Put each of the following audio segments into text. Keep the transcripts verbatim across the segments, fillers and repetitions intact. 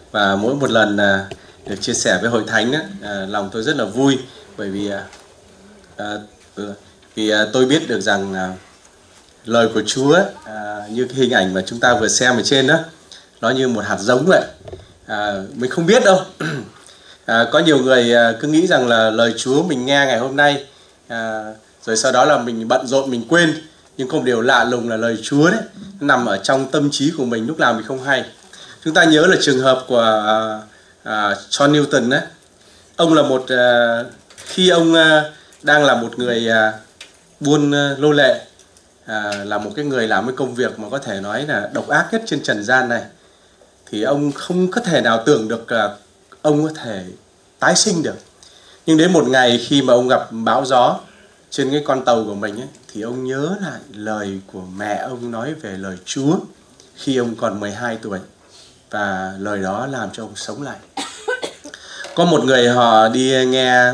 Và mỗi một lần à, được chia sẻ với hội thánh á, à, lòng tôi rất là vui, bởi vì à, à, vì à, tôi biết được rằng à, lời của Chúa à, như cái hình ảnh mà chúng ta vừa xem ở trên đó, nó như một hạt giống vậy. À, mình không biết đâu. À, có nhiều người à, cứ nghĩ rằng là lời Chúa mình nghe ngày hôm nay, à, rồi sau đó là mình bận rộn mình quên. Nhưng không, điều lạ lùng là lời Chúa đấy nó nằm ở trong tâm trí của mình, lúc nào mình không hay. Chúng ta nhớ là trường hợp của à, à, John Newton đấy. Ông là một à, khi ông à, đang là một người à, buôn à, nô lệ, à, là một cái người làm cái công việc mà có thể nói là độc ác nhất trên trần gian này, thì ông không có thể nào tưởng được là ông có thể tái sinh được. Nhưng đến một ngày khi mà ông gặp bão gió trên cái con tàu của mình ấy, thì ông nhớ lại lời của mẹ ông nói về lời Chúa khi ông còn mười hai tuổi, và lời đó làm cho ông sống lại. Có một người họ đi nghe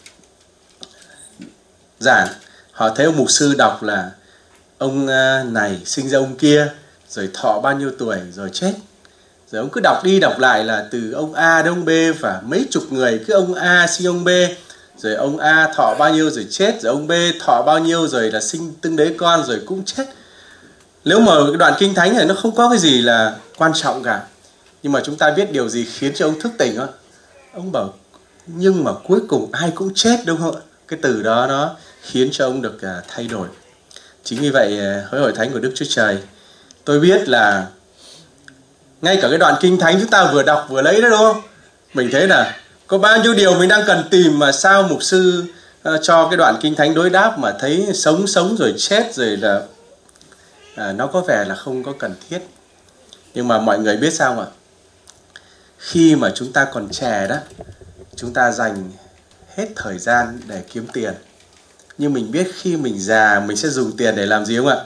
giảng, họ thấy ông mục sư đọc là ông này sinh ra ông kia, rồi thọ bao nhiêu tuổi rồi chết. Rồi ông cứ đọc đi đọc lại là từ ông A đến ông B, và mấy chục người cứ ông A sinh ông B, rồi ông A thọ bao nhiêu rồi chết, rồi ông B thọ bao nhiêu rồi là sinh từng đấy con rồi cũng chết. Nếu mà cái đoạn kinh thánh này nó không có cái gì là quan trọng cả, nhưng mà chúng ta biết điều gì khiến cho ông thức tỉnh không? Ông bảo nhưng mà cuối cùng ai cũng chết, đúng không ạ? Cái từ đó nó khiến cho ông được thay đổi. Chính vì vậy với hội thánh của Đức Chúa Trời, tôi biết là ngay cả cái đoạn kinh thánh chúng ta vừa đọc vừa lấy đó, đúng không? Mình thấy là có bao nhiêu điều mình đang cần tìm, mà sao mục sư uh, cho cái đoạn kinh thánh đối đáp mà thấy sống sống rồi chết rồi là uh, nó có vẻ là không có cần thiết. Nhưng mà mọi người biết sao ạ? Khi mà chúng ta còn trẻ đó, chúng ta dành hết thời gian để kiếm tiền. Nhưng mình biết khi mình già mình sẽ dùng tiền để làm gì không ạ?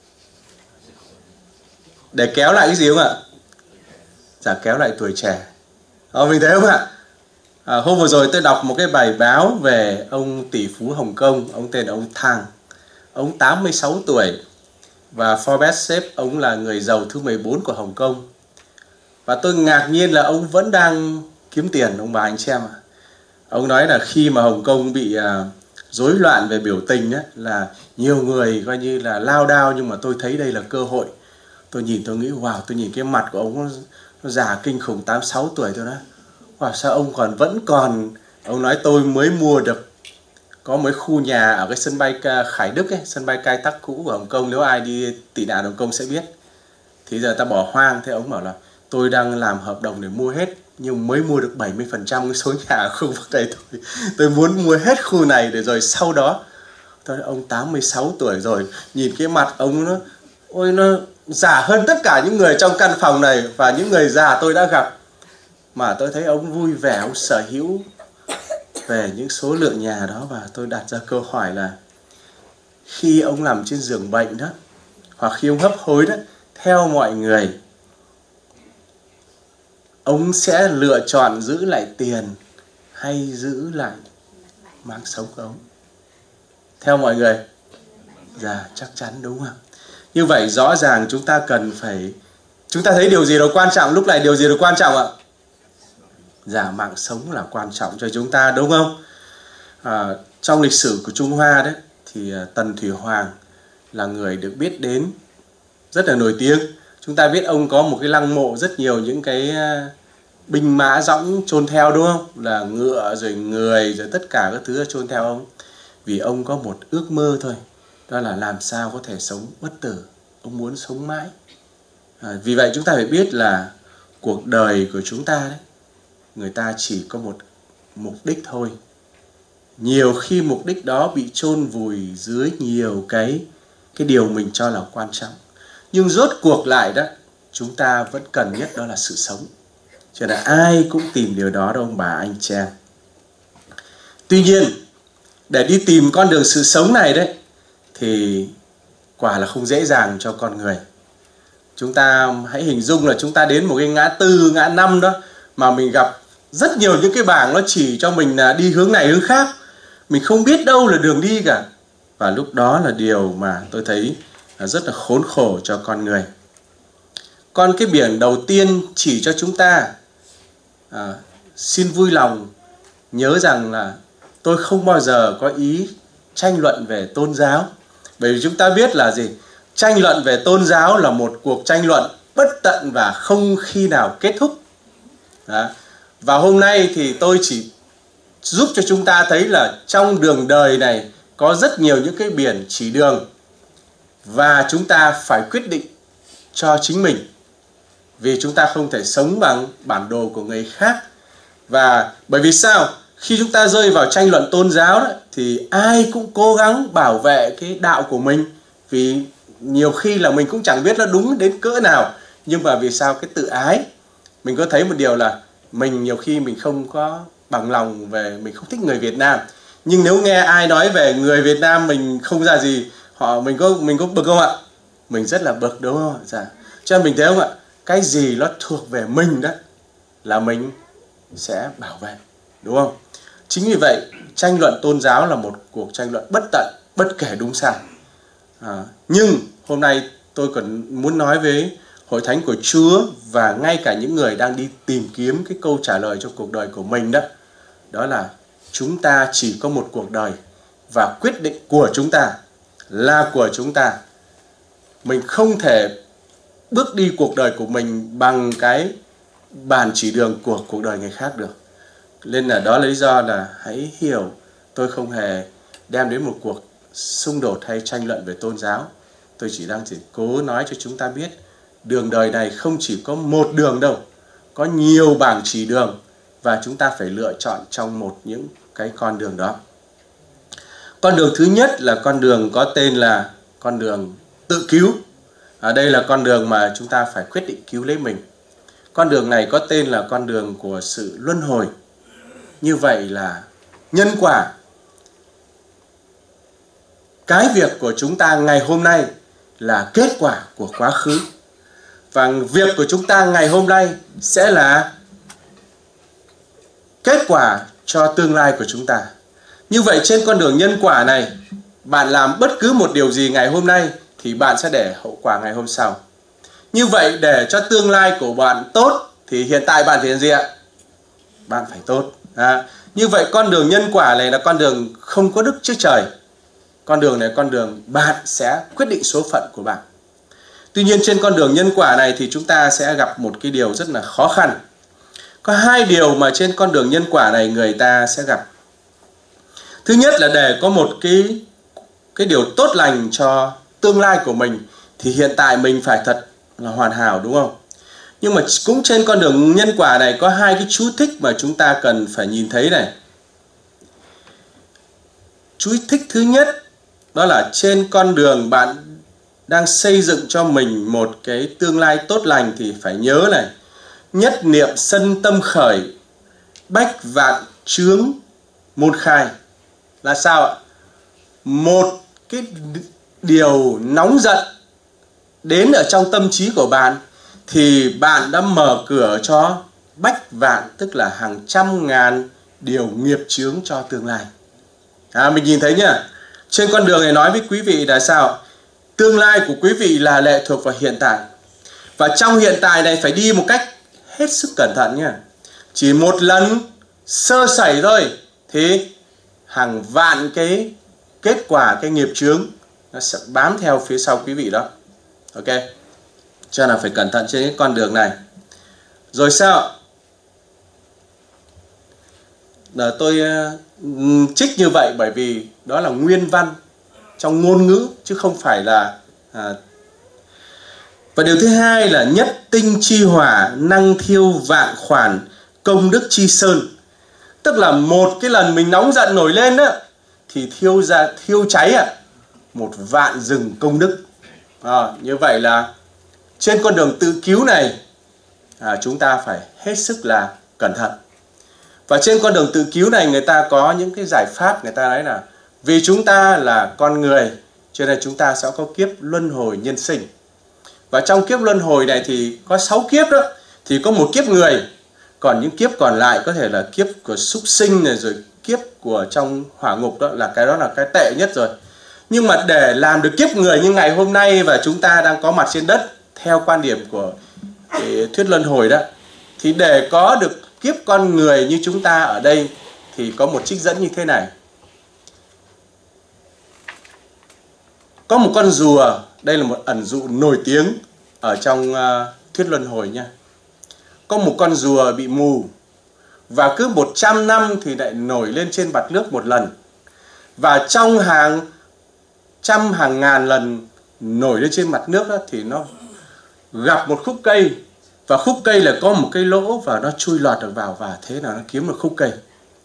Để kéo lại cái gì không ạ? Dạ, kéo lại tuổi trẻ. Ờ, mình thấy không ạ? À, hôm vừa rồi tôi đọc một cái bài báo về ông tỷ phú Hồng Kông, ông tên là ông Thang. Ông tám mươi sáu tuổi và Forbes xếp ông là người giàu thứ mười bốn của Hồng Kông. Và tôi ngạc nhiên là ông vẫn đang kiếm tiền, ông bà anh chị em ạ. Ông nói là khi mà Hồng Kông bị à, rối loạn về biểu tình á, là nhiều người coi như là lao đao, nhưng mà tôi thấy đây là cơ hội. Tôi nhìn tôi nghĩ wow, tôi nhìn cái mặt của ông nó, nó già kinh khủng, tám mươi sáu tuổi thôi đó. Wow, sao ông còn vẫn còn. Ông nói tôi mới mua được có mấy khu nhà ở cái sân bay Khải Đức ấy, sân bay khai thác cũ của Hồng Kông, nếu ai đi tị nạn Hồng Kông sẽ biết. Thì giờ ta bỏ hoang. Thế ông bảo là tôi đang làm hợp đồng để mua hết, nhưng mới mua được bảy mươi phần trăm cái số nhà ở khu vực này thôi. Tôi muốn mua hết khu này để rồi sau đó. Tôi nói, ông tám mươi sáu tuổi rồi, nhìn cái mặt ông nó, ôi nó già hơn tất cả những người trong căn phòng này và những người già tôi đã gặp. Mà tôi thấy ông vui vẻ, ông sở hữu về những số lượng nhà đó. Và tôi đặt ra câu hỏi là khi ông nằm trên giường bệnh đó, hoặc khi ông hấp hối đó, theo mọi người, ông sẽ lựa chọn giữ lại tiền hay giữ lại mạng sống của ông? Theo mọi người, dạ chắc chắn, đúng không? Như vậy rõ ràng chúng ta cần phải, chúng ta thấy điều gì là quan trọng lúc này, điều gì là quan trọng ạ? Dạ, mạng sống là quan trọng cho chúng ta, đúng không? À, trong lịch sử của Trung Hoa đấy, thì Tần Thủy Hoàng là người được biết đến rất là nổi tiếng. Chúng ta biết ông có một cái lăng mộ rất nhiều những cái binh mã dõng chôn theo, đúng không? Là ngựa rồi người rồi tất cả các thứ chôn theo ông. Vì ông có một ước mơ thôi, đó là làm sao có thể sống bất tử. Ông muốn sống mãi. À, vì vậy chúng ta phải biết là cuộc đời của chúng ta đấy, người ta chỉ có một mục đích thôi. Nhiều khi mục đích đó bị chôn vùi dưới nhiều cái cái điều mình cho là quan trọng. Nhưng rốt cuộc lại đó, chúng ta vẫn cần nhất đó là sự sống. Cho nên ai cũng tìm điều đó đâu ông bà anh chị em. Tuy nhiên, để đi tìm con đường sự sống này đấy, thì quả là không dễ dàng cho con người. Chúng ta hãy hình dung là chúng ta đến một cái ngã tư, ngã năm đó, mà mình gặp rất nhiều những cái bảng nó chỉ cho mình là đi hướng này hướng khác. Mình không biết đâu là đường đi cả. Và lúc đó là điều mà tôi thấy là rất là khốn khổ cho con người. Còn cái biển đầu tiên chỉ cho chúng ta à, xin vui lòng nhớ rằng là tôi không bao giờ có ý tranh luận về tôn giáo. Bởi vì chúng ta biết là gì? Tranh luận về tôn giáo là một cuộc tranh luận bất tận và không khi nào kết thúc. Đó. Và hôm nay thì tôi chỉ giúp cho chúng ta thấy là trong đường đời này có rất nhiều những cái biển chỉ đường, và chúng ta phải quyết định cho chính mình, vì chúng ta không thể sống bằng bản đồ của người khác. Và bởi vì sao? Khi chúng ta rơi vào tranh luận tôn giáo đó, thì ai cũng cố gắng bảo vệ cái đạo của mình, vì nhiều khi là mình cũng chẳng biết nó đúng đến cỡ nào. Nhưng mà vì sao? Cái tự ái. Mình có thấy một điều là mình nhiều khi mình không có bằng lòng về, mình không thích người Việt Nam, nhưng nếu nghe ai nói về người Việt Nam mình không ra gì, họ mình có mình có bực không ạ? Mình rất là bực, đúng không ạ? Dạ. Cho nên mình thấy không ạ? Cái gì nó thuộc về mình đó là mình sẽ bảo vệ, đúng không? Chính vì vậy tranh luận tôn giáo là một cuộc tranh luận bất tận, bất kể đúng sai. À, nhưng hôm nay tôi còn muốn nói với Hội Thánh của Chúa và ngay cả những người đang đi tìm kiếm cái câu trả lời cho cuộc đời của mình đó, đó là chúng ta chỉ có một cuộc đời, và quyết định của chúng ta là của chúng ta. Mình không thể bước đi cuộc đời của mình bằng cái bàn chỉ đường của cuộc đời người khác được. Nên là đó là lý do là hãy hiểu, tôi không hề đem đến một cuộc xung đột hay tranh luận về tôn giáo. Tôi chỉ đang chỉ cố nói cho chúng ta biết đường đời này không chỉ có một đường đâu, có nhiều bảng chỉ đường, và chúng ta phải lựa chọn trong một những cái con đường đó. Con đường thứ nhất là con đường có tên là con đường tự cứu. Ở đây là con đường mà chúng ta phải quyết định cứu lấy mình. Con đường này có tên là con đường của sự luân hồi. Như vậy là nhân quả. Cái việc của chúng ta ngày hôm nay là kết quả của quá khứ, và việc của chúng ta ngày hôm nay sẽ là kết quả cho tương lai của chúng ta. Như vậy trên con đường nhân quả này, bạn làm bất cứ một điều gì ngày hôm nay thì bạn sẽ để hậu quả ngày hôm sau. Như vậy để cho tương lai của bạn tốt thì hiện tại bạn phải gì ạ? Bạn phải tốt. À, như vậy con đường nhân quả này là con đường không có đức trước trời. Con đường này con đường bạn sẽ quyết định số phận của bạn. Tuy nhiên trên con đường nhân quả này thì chúng ta sẽ gặp một cái điều rất là khó khăn. Có hai điều mà trên con đường nhân quả này người ta sẽ gặp. Thứ nhất là để có một cái, cái điều tốt lành cho tương lai của mình thì hiện tại mình phải thật là hoàn hảo, đúng không? Nhưng mà cũng trên con đường nhân quả này có hai cái chú thích mà chúng ta cần phải nhìn thấy này. Chú thích thứ nhất đó là trên con đường bạn đang xây dựng cho mình một cái tương lai tốt lành thì phải nhớ này: nhất niệm sân tâm khởi, bách vạn chướng môn khai. Là sao ạ? Một cái điều nóng giận đến ở trong tâm trí của bạn thì bạn đã mở cửa cho bách vạn, tức là hàng trăm ngàn điều nghiệp chướng cho tương lai. À, mình nhìn thấy nhá, trên con đường này nói với quý vị là sao? Tương lai của quý vị là lệ thuộc vào hiện tại, và trong hiện tại này phải đi một cách hết sức cẩn thận nhá. Chỉ một lần sơ sẩy thôi thì hàng vạn cái kết quả, cái nghiệp chướng nó sẽ bám theo phía sau quý vị đó. Ok, cho nên là phải cẩn thận trên cái con đường này. Rồi sao? Là tôi uh, trích như vậy bởi vì đó là nguyên văn trong ngôn ngữ chứ không phải là uh... Và điều thứ hai là nhất tinh chi hỏa, năng thiêu vạn khoản, công đức chi sơn. Tức là một cái lần mình nóng giận nổi lên đó thì thiêu ra thiêu cháy à, một vạn rừng công đức. À, như vậy là trên con đường tự cứu này à, chúng ta phải hết sức là cẩn thận. Và trên con đường tự cứu này người ta có những cái giải pháp. Người ta nói là vì chúng ta là con người cho nên chúng ta sẽ có kiếp luân hồi nhân sinh. Và trong kiếp luân hồi này thì có sáu kiếp đó, thì có một kiếp người, còn những kiếp còn lại có thể là kiếp của súc sinh này, rồi kiếp của trong hỏa ngục, đó là cái đó là cái tệ nhất rồi. Nhưng mà để làm được kiếp người như ngày hôm nay và chúng ta đang có mặt trên đất theo quan điểm của thuyết luân hồi đó, thì để có được kiếp con người như chúng ta ở đây thì có một trích dẫn như thế này. Có một con rùa, đây là một ẩn dụ nổi tiếng ở trong uh, thuyết luân hồi nha. Có một con rùa bị mù và cứ một trăm năm thì lại nổi lên trên mặt nước một lần. Và trong hàng trăm hàng ngàn lần nổi lên trên mặt nước đó, thì nó gặp một khúc cây, và khúc cây là có một cái lỗ và nó chui lọt được vào, và thế là nó kiếm được khúc cây.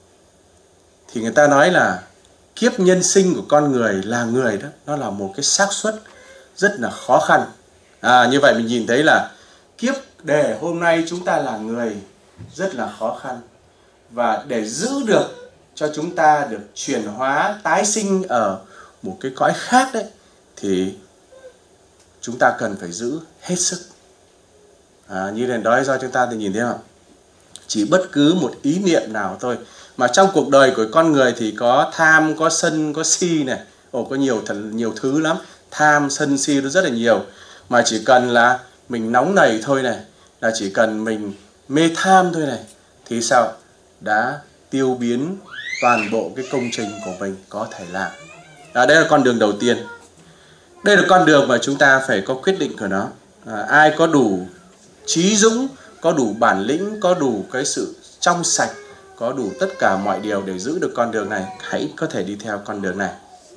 Thì người ta nói là kiếp nhân sinh của con người là người đó, nó là một cái xác suất rất là khó khăn. À, như vậy mình nhìn thấy là kiếp đề hôm nay chúng ta là người rất là khó khăn. Và để giữ được cho chúng ta được chuyển hóa, tái sinh ở một cái cõi khác đấy, thì chúng ta cần phải giữ hết sức. À, như này nói do chúng ta thì nhìn thấy không? Chỉ bất cứ một ý niệm nào thôi. Mà trong cuộc đời của con người thì có tham, có sân, có si này. Ồ, có nhiều thần, nhiều thứ lắm. Tham, sân, si nó rất là nhiều. Mà chỉ cần là mình nóng nảy thôi này, là chỉ cần mình mê tham thôi này, thì sao? Đã tiêu biến toàn bộ cái công trình của mình có thể làm. À, đây là con đường đầu tiên. Đây là con đường mà chúng ta phải có quyết định của nó. À, ai có đủ trí dũng, có đủ bản lĩnh, có đủ cái sự trong sạch, có đủ tất cả mọi điều để giữ được con đường này, hãy có thể đi theo con đường này.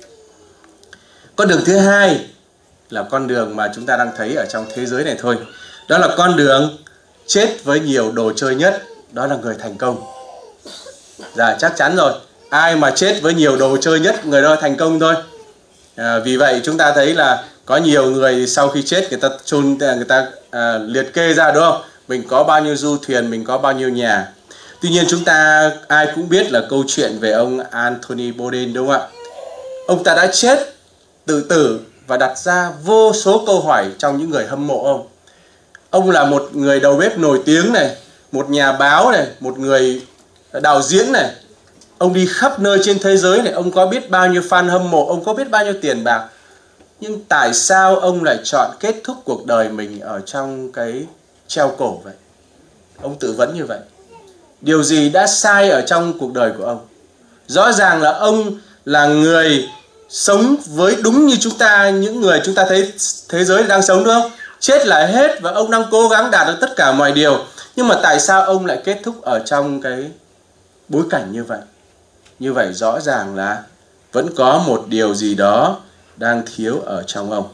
Con đường thứ hai là con đường mà chúng ta đang thấy ở trong thế giới này thôi. Đó là con đường chết với nhiều đồ chơi nhất, đó là người thành công. Dạ, chắc chắn rồi. Ai mà chết với nhiều đồ chơi nhất, người đó thành công thôi. À, vì vậy chúng ta thấy là có nhiều người sau khi chết người ta chôn, người ta à, liệt kê ra, đúng không? Mình có bao nhiêu du thuyền, mình có bao nhiêu nhà. Tuy nhiên chúng ta ai cũng biết là câu chuyện về ông Anthony Bourdain, đúng không ạ? Ông ta đã chết tự tử và đặt ra vô số câu hỏi trong những người hâm mộ ông. Ông là một người đầu bếp nổi tiếng này, một nhà báo này, một người đạo diễn này. Ông đi khắp nơi trên thế giới này, ông có biết bao nhiêu fan hâm mộ, ông có biết bao nhiêu tiền bạc. Nhưng tại sao ông lại chọn kết thúc cuộc đời mình ở trong cái treo cổ vậy? Ông tự vấn như vậy. Điều gì đã sai ở trong cuộc đời của ông? Rõ ràng là ông là người sống với đúng như chúng ta, những người chúng ta thấy thế giới đang sống, đúng không? Chết là hết và ông đang cố gắng đạt được tất cả mọi điều. Nhưng mà tại sao ông lại kết thúc ở trong cái bối cảnh như vậy? Như vậy rõ ràng là vẫn có một điều gì đó đang thiếu ở trong ông.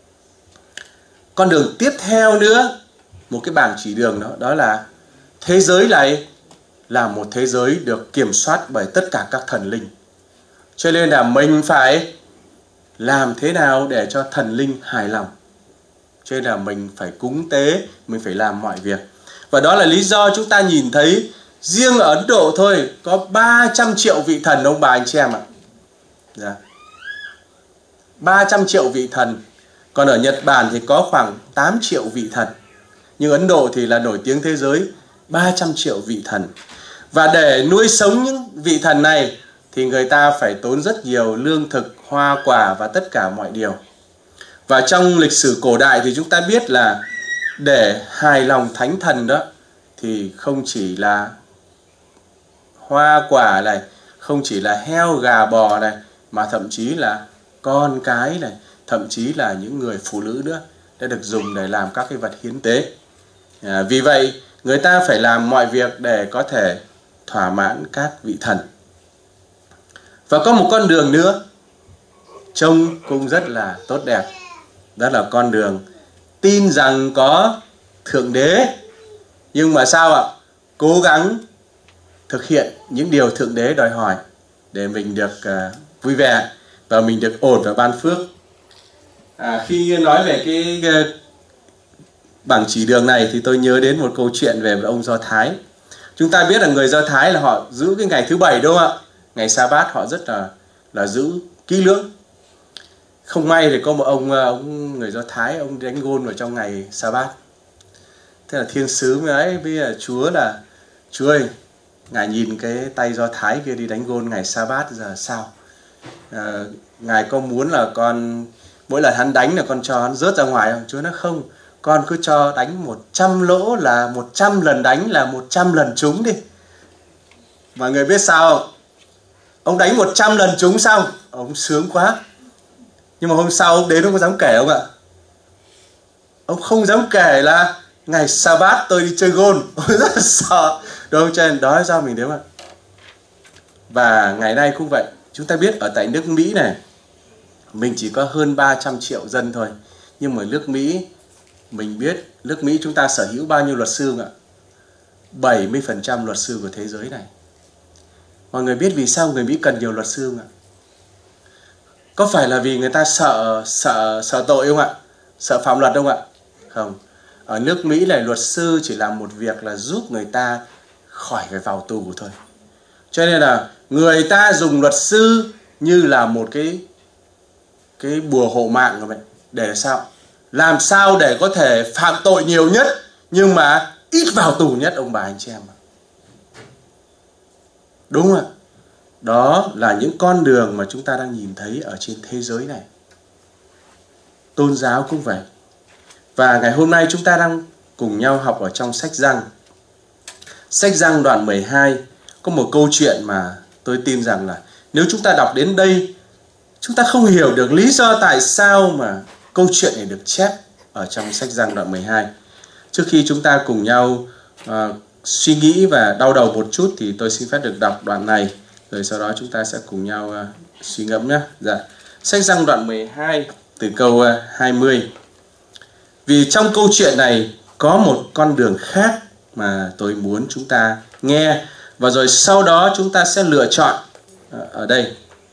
Con đường tiếp theo nữa, một cái bảng chỉ đường đó, đó là thế giới này là một thế giới được kiểm soát bởi tất cả các thần linh. Cho nên là mình phải làm thế nào để cho thần linh hài lòng. Cho nên là mình phải cúng tế, mình phải làm mọi việc. Và đó là lý do chúng ta nhìn thấy riêng ở Ấn Độ thôi có ba trăm triệu vị thần, ông bà anh chị em ạ. Dạ. ba trăm triệu vị thần. Còn ở Nhật Bản thì có khoảng tám triệu vị thần. Nhưng Ấn Độ thì là nổi tiếng thế giới, ba trăm triệu vị thần. Và để nuôi sống những vị thần này thì người ta phải tốn rất nhiều lương thực, hoa quả và tất cả mọi điều. Và trong lịch sử cổ đại thì chúng ta biết là để hài lòng thánh thần đó thì không chỉ là hoa quả này, không chỉ là heo, gà, bò này, mà thậm chí là con cái này, thậm chí là những người phụ nữ nữa đã được dùng để làm các cái vật hiến tế. À, vì vậy người ta phải làm mọi việc để có thể thỏa mãn các vị thần. Và có một con đường nữa trông cũng rất là tốt đẹp. Đó là con đường tin rằng có Thượng Đế. Nhưng mà sao ạ? Cố gắng thực hiện những điều Thượng Đế đòi hỏi để mình được uh, vui vẻ và mình được ổn và ban phước. À, khi nói về cái uh, bảng chỉ đường này thì tôi nhớ đến một câu chuyện về một ông Do Thái. Chúng ta biết là người Do Thái là họ giữ cái ngày thứ bảy, đúng không ạ? Ngày Sa-bát họ rất là là giữ kỹ lưỡng. Không may thì có một ông, ông người Do Thái, ông đánh gôn vào trong ngày Sa-bát. Thế là thiên sứ mới ấy với Chúa là: Chúa ơi, ngài nhìn cái tay Do Thái kia đi đánh gôn ngày Sa-bát giờ sao? À, ngài có muốn là con mỗi lần hắn đánh là con cho hắn rớt ra ngoài không? Chúa nói không, con cứ cho đánh một trăm lỗ là một trăm lần đánh là một trăm lần trúng đi. Mọi người biết sao không? Ông đánh một trăm lần trúng xong, ông sướng quá. Nhưng mà hôm sau ông đến ông có dám kể không ạ? Ông không dám kể là ngày Sa-bát tôi đi chơi gôn. Ông rất là sợ. Đúng không? Cho nên đó là sao mình thế mà. Và ngày nay cũng vậy. Chúng ta biết ở tại nước Mỹ này, mình chỉ có hơn ba trăm triệu dân thôi. Nhưng mà nước Mỹ, mình biết nước Mỹ chúng ta sở hữu bao nhiêu luật sư không ạ? bảy mươi phần trăm luật sư của thế giới này. Mọi người biết vì sao người Mỹ cần nhiều luật sư không ạ? Có phải là vì người ta sợ sợ sợ tội không ạ? Sợ phạm luật không ạ? Không. Ở nước Mỹ này luật sư chỉ làm một việc là giúp người ta khỏi phải vào tù thôi. Cho nên là người ta dùng luật sư như là một cái cái bùa hộ mạng của mình. Để sao? Làm sao để có thể phạm tội nhiều nhất nhưng mà ít vào tù nhất ông bà anh chị em. Đúng không ạ? Đó là những con đường mà chúng ta đang nhìn thấy ở trên thế giới này. Tôn giáo cũng vậy. Và ngày hôm nay chúng ta đang cùng nhau học ở trong sách Giăng. Sách Giăng đoạn mười hai có một câu chuyện mà tôi tin rằng là nếu chúng ta đọc đến đây, chúng ta không hiểu được lý do tại sao mà câu chuyện này được chép ở trong sách Giăng đoạn mười hai. Trước khi chúng ta cùng nhau uh, suy nghĩ và đau đầu một chút thì tôi xin phép được đọc đoạn này. Rồi sau đó chúng ta sẽ cùng nhau uh, suy ngẫm nhé. Dạ. Sách Giăng đoạn mười hai từ câu uh, hai mươi. Vì trong câu chuyện này có một con đường khác mà tôi muốn chúng ta nghe. Và rồi sau đó chúng ta sẽ lựa chọn uh, ở đây.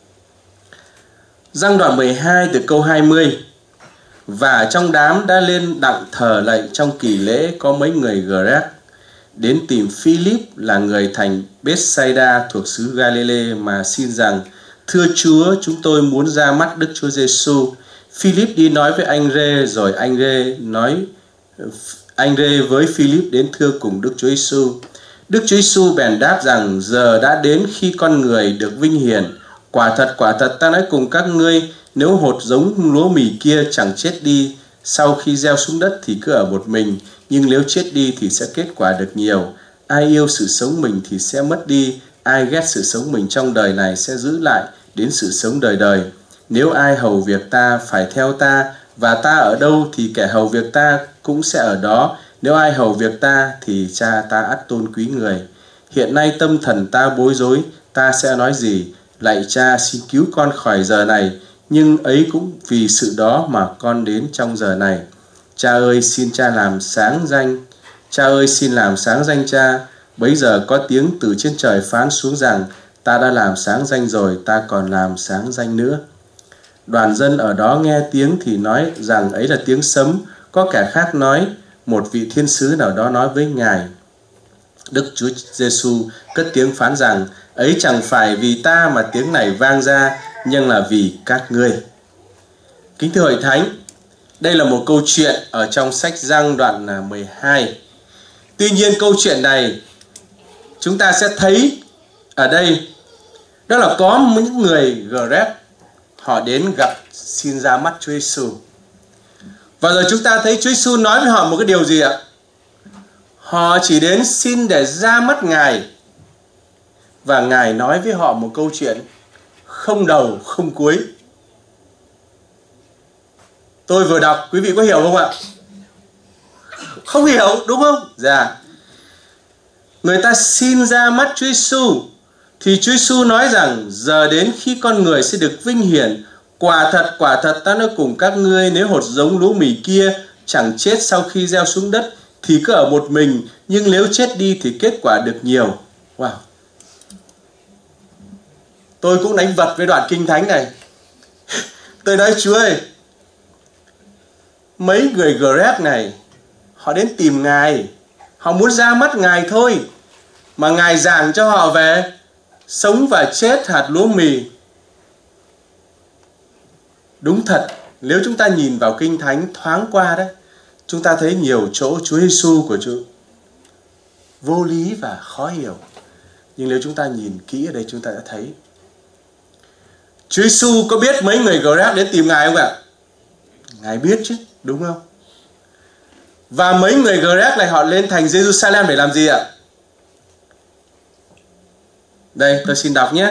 Giăng đoạn mười hai từ câu hai mươi. Và trong đám đã lên đặng thờ lạy trong kỳ lễ có mấy người Gơ-rác đến tìm Philip là người thành Bethsaida thuộc xứ Galilee mà xin rằng: Thưa Chúa, chúng tôi muốn ra mắt Đức Chúa Giêsu. Philip đi nói với anh Rê, rồi anh Rê nói anh Rê với Philip đến thưa cùng Đức Chúa Giêsu. Đức Chúa Giêsu bèn đáp rằng: Giờ đã đến khi con người được vinh hiển. Quả thật, quả thật ta nói cùng các ngươi, nếu hột giống lúa mì kia chẳng chết đi sau khi gieo xuống đất thì cứ ở một mình, nhưng nếu chết đi thì sẽ kết quả được nhiều. Ai yêu sự sống mình thì sẽ mất đi, ai ghét sự sống mình trong đời này sẽ giữ lại đến sự sống đời đời. Nếu ai hầu việc ta phải theo ta, và ta ở đâu thì kẻ hầu việc ta cũng sẽ ở đó. Nếu ai hầu việc ta thì cha ta ắt tôn quý người. Hiện nay tâm thần ta bối rối, ta sẽ nói gì? Lạy cha, xin cứu con khỏi giờ này, nhưng ấy cũng vì sự đó mà con đến trong giờ này. Cha ơi, xin cha làm sáng danh. Cha ơi, xin làm sáng danh cha. Bấy giờ có tiếng từ trên trời phán xuống rằng: Ta đã làm sáng danh rồi, ta còn làm sáng danh nữa. Đoàn dân ở đó nghe tiếng thì nói rằng ấy là tiếng sấm. Có kẻ khác nói: Một vị thiên sứ nào đó nói với Ngài. Đức Chúa Giêsu cất tiếng phán rằng: Ấy chẳng phải vì ta mà tiếng này vang ra, nhưng là vì các ngươi. Kính thưa Hội Thánh, đây là một câu chuyện ở trong sách Giăng đoạn mười hai. Tuy nhiên câu chuyện này chúng ta sẽ thấy ở đây đó là có những người Gơ-rác họ đến gặp xin ra mắt Chúa Giêsu. Và rồi chúng ta thấy Chúa Giêsu nói với họ một cái điều gì ạ? Họ chỉ đến xin để ra mắt Ngài. Và Ngài nói với họ một câu chuyện không đầu không cuối. Tôi vừa đọc, quý vị có hiểu không ạ? Không hiểu, đúng không? Dạ. Người ta xin ra mắt Chúa Giêsu thì Chúa Giêsu nói rằng: Giờ đến khi con người sẽ được vinh hiển. Quả thật, quả thật ta nói cùng các ngươi, nếu hột giống lúa mì kia chẳng chết sau khi gieo xuống đất thì cứ ở một mình, nhưng nếu chết đi thì kết quả được nhiều. Wow. Tôi cũng đánh vật với đoạn kinh thánh này. Tôi nói Chúa ơi, mấy người Gơ-rác này họ đến tìm Ngài, họ muốn ra mắt Ngài thôi, mà Ngài giảng cho họ về sống và chết hạt lúa mì. Đúng thật, nếu chúng ta nhìn vào kinh thánh thoáng qua đấy, chúng ta thấy nhiều chỗ Chúa Giêsu của Chúa vô lý và khó hiểu. Nhưng nếu chúng ta nhìn kỹ ở đây chúng ta đã thấy Chúa Giêsu có biết mấy người Gơ-rác đến tìm Ngài không ạ? Ngài biết chứ, đúng không? Và mấy người Grec này họ lên thành Jerusalem để làm gì ạ? Đây, tôi xin đọc nhé.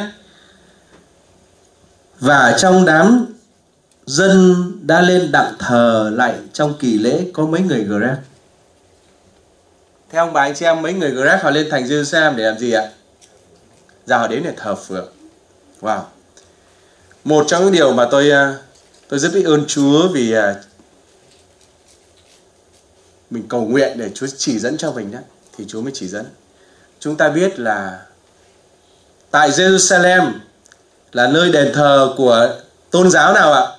Và trong đám dân đã lên đặng thờ lại trong kỳ lễ có mấy người Grec. Theo ông bà anh chị em, mấy người Grec họ lên thành Jerusalem để làm gì ạ? Dạ, họ đến để thờ phượng. Wow. Một trong những điều mà tôi tôi rất biết ơn Chúa vì mình cầu nguyện để Chúa chỉ dẫn cho mình đó, thì Chúa mới chỉ dẫn. Chúng ta biết là tại Jerusalem là nơi đền thờ của tôn giáo nào ạ?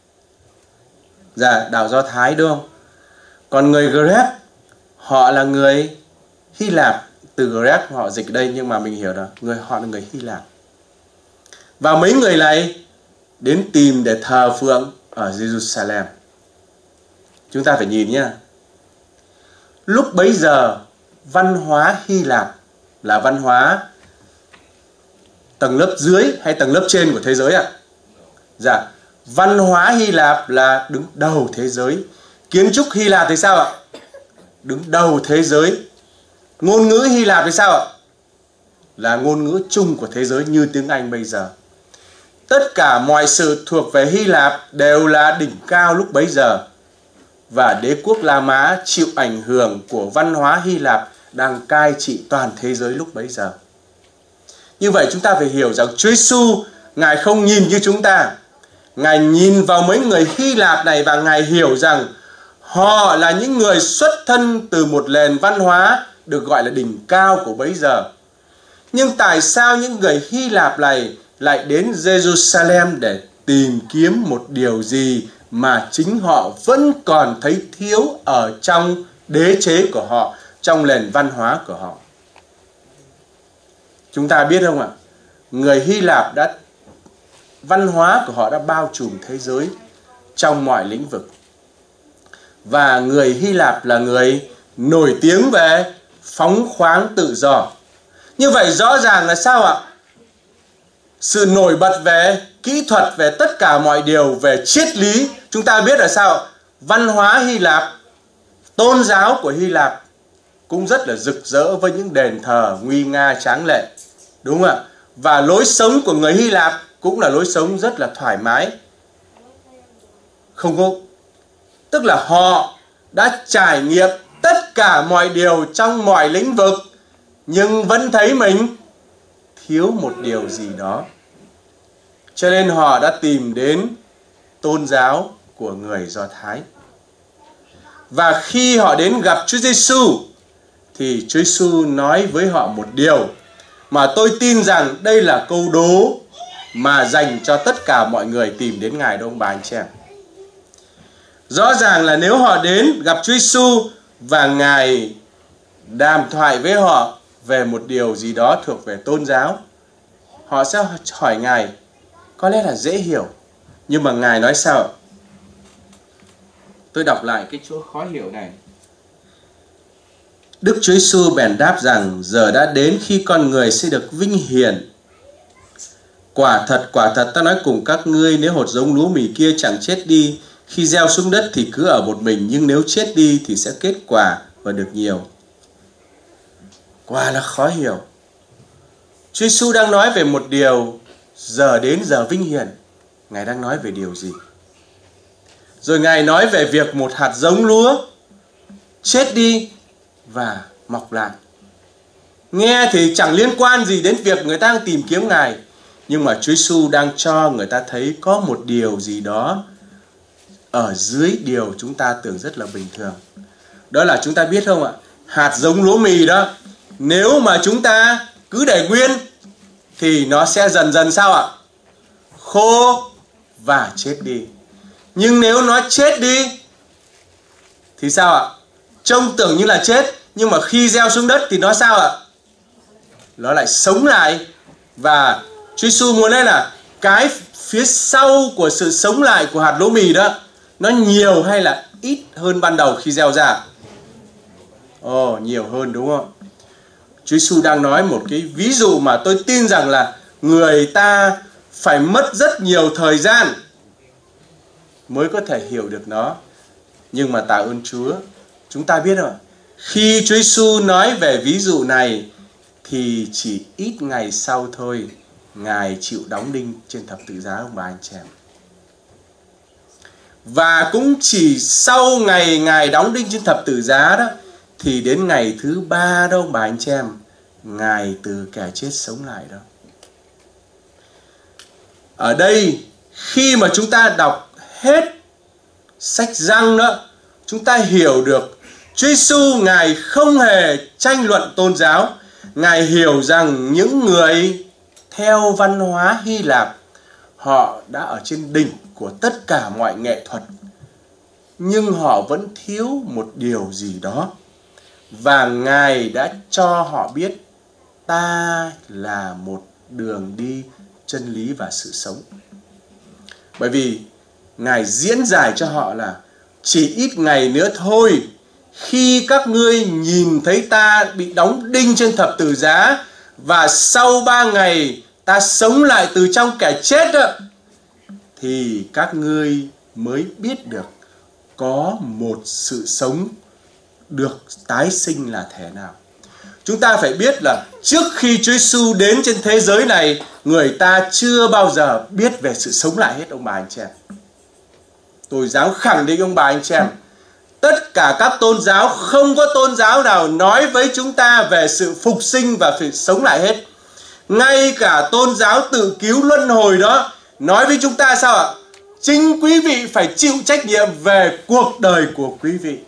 Dạ, đạo Do Thái đúng không? Còn người Grec họ là người Hy Lạp. Từ Grec họ dịch đây, nhưng mà mình hiểu đó, người họ là người Hy Lạp. Và mấy người này đến tìm để thờ phượng ở Jerusalem. Chúng ta phải nhìn nhá. Lúc bấy giờ văn hóa Hy Lạp là văn hóa tầng lớp dưới hay tầng lớp trên của thế giới ạ? Dạ, văn hóa Hy Lạp là đứng đầu thế giới. Kiến trúc Hy Lạp thì sao ạ? Đứng đầu thế giới. Ngôn ngữ Hy Lạp thì sao ạ? Là ngôn ngữ chung của thế giới như tiếng Anh bây giờ. Tất cả mọi sự thuộc về Hy Lạp đều là đỉnh cao lúc bấy giờ. Và đế quốc La Mã chịu ảnh hưởng của văn hóa Hy Lạp đang cai trị toàn thế giới lúc bấy giờ. Như vậy chúng ta phải hiểu rằng Chúa Giêsu, Ngài không nhìn như chúng ta. Ngài nhìn vào mấy người Hy Lạp này và Ngài hiểu rằng họ là những người xuất thân từ một nền văn hóa được gọi là đỉnh cao của bấy giờ. Nhưng tại sao những người Hy Lạp này lại đến Jerusalem để tìm kiếm một điều gì mà chính họ vẫn còn thấy thiếu ở trong đế chế của họ, trong nền văn hóa của họ? Chúng ta biết không ạ? Người Hy Lạp đã, văn hóa của họ đã bao trùm thế giới trong mọi lĩnh vực. Và người Hy Lạp là người nổi tiếng về phóng khoáng tự do. Như vậy rõ ràng là sao ạ? Sự nổi bật về kỹ thuật, về tất cả mọi điều, về triết lý. Chúng ta biết là sao? Văn hóa Hy Lạp, tôn giáo của Hy Lạp cũng rất là rực rỡ với những đền thờ nguy nga tráng lệ. Đúng không ạ? Và lối sống của người Hy Lạp cũng là lối sống rất là thoải mái. Không có, tức là họ đã trải nghiệm tất cả mọi điều trong mọi lĩnh vực, nhưng vẫn thấy mình thiếu một điều gì đó. Cho nên họ đã tìm đến tôn giáo của người Do Thái. Và khi họ đến gặp Chúa Giêsu thì Chúa Giêsu nói với họ một điều mà tôi tin rằng đây là câu đố mà dành cho tất cả mọi người tìm đến Ngài, đâu ông bà anh chị em. Rõ ràng là nếu họ đến gặp Chúa Giêsu và Ngài đàm thoại với họ về một điều gì đó thuộc về tôn giáo, họ sẽ hỏi Ngài, có lẽ là dễ hiểu. Nhưng mà Ngài nói sao? Tôi đọc lại cái chỗ khó hiểu này. Đức Chúa Giêsu bèn đáp rằng, giờ đã đến khi con người sẽ được vinh hiển. Quả thật, quả thật ta nói cùng các ngươi, nếu hột giống lúa mì kia chẳng chết đi khi gieo xuống đất thì cứ ở một mình, nhưng nếu chết đi thì sẽ kết quả và được nhiều. Quả là khó hiểu. Chúa Giêsu đang nói về một điều, giờ đến giờ vinh hiển. Ngài đang nói về điều gì? Rồi Ngài nói về việc một hạt giống lúa chết đi và mọc lại. Nghe thì chẳng liên quan gì đến việc người ta đang tìm kiếm Ngài. Nhưng mà Chúa Giêsu đang cho người ta thấy có một điều gì đó ở dưới điều chúng ta tưởng rất là bình thường. Đó là chúng ta biết không ạ? Hạt giống lúa mì đó, nếu mà chúng ta cứ để nguyên thì nó sẽ dần dần sao ạ? Khô và chết đi. Nhưng nếu nó chết đi thì sao ạ? Trông tưởng như là chết, nhưng mà khi gieo xuống đất thì nó sao ạ? Nó lại sống lại. Và Chúa Giêsu muốn nói là cái phía sau của sự sống lại của hạt lúa mì đó, nó nhiều hay là ít hơn ban đầu khi gieo ra? Ồ, oh, nhiều hơn đúng không? Chúa Giêsu đang nói một cái ví dụ mà tôi tin rằng là người ta phải mất rất nhiều thời gian mới có thể hiểu được nó. Nhưng mà tạ ơn Chúa, Chúng ta biết rồi, khi Chúa Giêsu nói về ví dụ này thì chỉ ít ngày sau thôi Ngài chịu đóng đinh trên thập tự giá ông bà anh chị em. Và cũng chỉ sau ngày Ngài đóng đinh trên thập tự giá đó, thì đến ngày thứ ba đó ông bà anh chị em, Ngài từ kẻ chết sống lại đó. Ở đây khi mà chúng ta đọc hết sách Giăng đó, chúng ta hiểu được Chúa Giêsu Ngài không hề tranh luận tôn giáo. Ngài hiểu rằng những người theo văn hóa Hy Lạp, họ đã ở trên đỉnh của tất cả mọi nghệ thuật, nhưng họ vẫn thiếu một điều gì đó. Và Ngài đã cho họ biết ta là một đường đi, chân lý và sự sống. Bởi vì Ngài diễn giải cho họ là chỉ ít ngày nữa thôi, khi các ngươi nhìn thấy ta bị đóng đinh trên thập tự giá, và sau ba ngày ta sống lại từ trong kẻ chết đó, thì các ngươi mới biết được có một sự sống được tái sinh là thế nào. Chúng ta phải biết là trước khi Chúa Giêsu đến trên thế giới này, người ta chưa bao giờ biết về sự sống lại hết ông bà anh chị em. Tôi dám khẳng định ông bà anh chị em, tất cả các tôn giáo, không có tôn giáo nào nói với chúng ta về sự phục sinh và phải sống lại hết. Ngay cả tôn giáo tự cứu luân hồi đó nói với chúng ta sao ạ? Chính quý vị phải chịu trách nhiệm về cuộc đời của quý vị.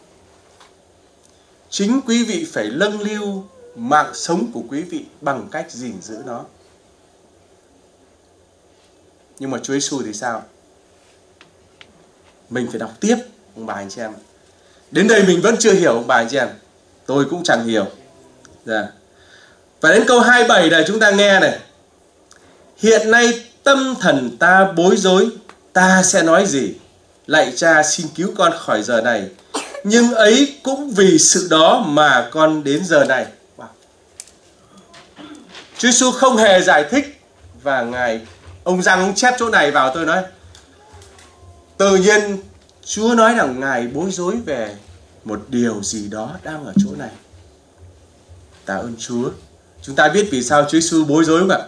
Chính quý vị phải nâng niu mạng sống của quý vị bằng cách gìn giữ nó. Nhưng mà Chúa Giêsu thì sao? Mình phải đọc tiếp ông bà anh chị em. Đến đây mình vẫn chưa hiểu ông bà anh chị em. Tôi cũng chẳng hiểu. Dạ. Và đến câu hai mươi bảy này chúng ta nghe này. Hiện nay tâm thần ta bối rối, ta sẽ nói gì? Lạy Cha, xin cứu con khỏi giờ này. Nhưng ấy cũng vì sự đó mà con đến giờ này. Wow. Chúa Giêsu không hề giải thích. Và Ngài, ông Giăng ông chép chỗ này vào, tôi nói tự nhiên Chúa nói rằng Ngài bối rối về một điều gì đó đang ở chỗ này. Tạ ơn Chúa. Chúng ta biết vì sao Chúa Giêsu bối rối không ạ?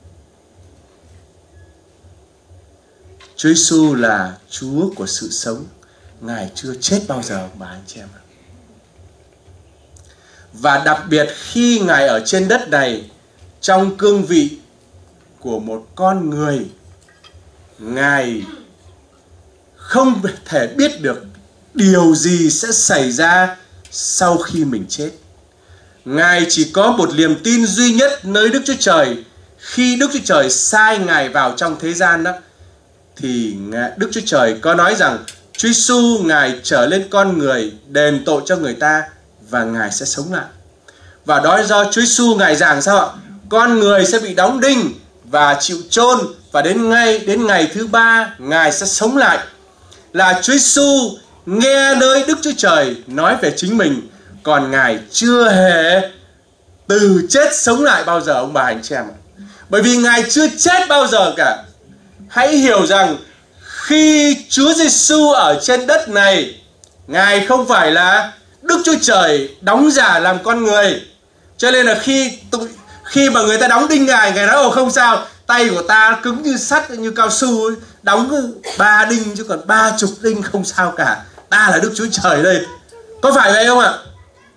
Chúa Giêsu là Chúa của sự sống. Ngài chưa chết bao giờ bà anh chị em ạ. Và đặc biệt khi Ngài ở trên đất này, trong cương vị của một con người, Ngài không thể biết được điều gì sẽ xảy ra sau khi mình chết. Ngài chỉ có một niềm tin duy nhất nơi Đức Chúa Trời. Khi Đức Chúa Trời sai Ngài vào trong thế gian đó, thì Đức Chúa Trời có nói rằng Chúa Giêsu Ngài trở lên con người, đền tội cho người ta, và Ngài sẽ sống lại. Và đó do Chúa Giêsu Ngài giảng sao ạ? Con người sẽ bị đóng đinh và chịu chôn, và đến ngay đến ngày thứ ba Ngài sẽ sống lại. Là Chúa Giêsu nghe nơi Đức Chúa Trời nói về chính mình, còn Ngài chưa hề từ chết sống lại bao giờ ông bà anh chị em. Bởi vì Ngài chưa chết bao giờ cả. Hãy hiểu rằng khi Chúa Giêsu ở trên đất này, Ngài không phải là Đức Chúa Trời đóng giả làm con người. Cho nên là khi khi mà người ta đóng đinh Ngài, Ngài nói ồ không sao, tay của ta cứng như sắt, như cao su ấy, đóng ba đinh chứ còn ba chục đinh không sao cả. Ta là Đức Chúa Trời đây. Có phải vậy không ạ?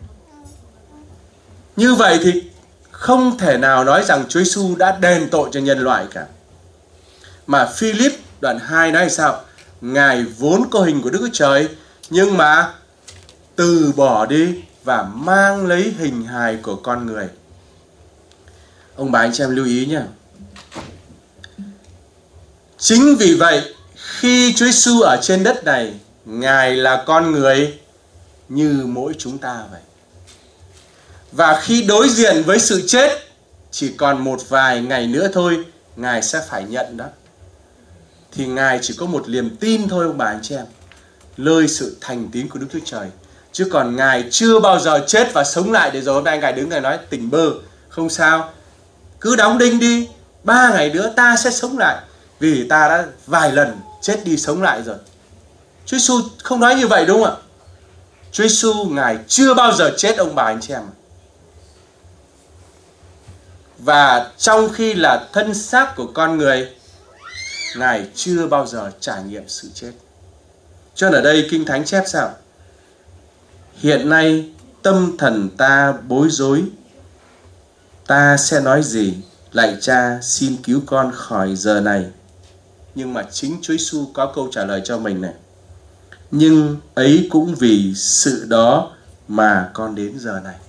Như vậy thì không thể nào nói rằng Chúa Giêsu đã đền tội cho nhân loại cả. Mà Philip đoạn hai nói sao? Ngài vốn có hình của Đức Chúa Trời, nhưng mà từ bỏ đi và mang lấy hình hài của con người. Ông bà anh chị em lưu ý nhé. Chính vì vậy, khi Chúa Giêsu ở trên đất này, Ngài là con người như mỗi chúng ta vậy. Và khi đối diện với sự chết, chỉ còn một vài ngày nữa thôi, Ngài sẽ phải nhận đó. Thì Ngài chỉ có một niềm tin thôi ông bà anh chị em, lời sự thành tín của Đức Chúa Trời. Chứ còn Ngài chưa bao giờ chết và sống lại. Để rồi hôm nay Ngài đứng này nói tỉnh bơ, không sao, cứ đóng đinh đi, ba ngày nữa ta sẽ sống lại. Vì ta đã vài lần chết đi sống lại rồi. Chúa Giêsu không nói như vậy đúng không ạ? Chúa Giêsu Ngài chưa bao giờ chết ông bà anh chị em. Và trong khi là thân xác của con người, Ngài chưa bao giờ trải nghiệm sự chết. Cho nên ở đây Kinh Thánh chép sao? Hiện nay tâm thần ta bối rối, ta sẽ nói gì? Lạy Cha, xin cứu con khỏi giờ này. Nhưng mà chính Chúa Giêsu có câu trả lời cho mình này. Nhưng ấy cũng vì sự đó mà con đến giờ này.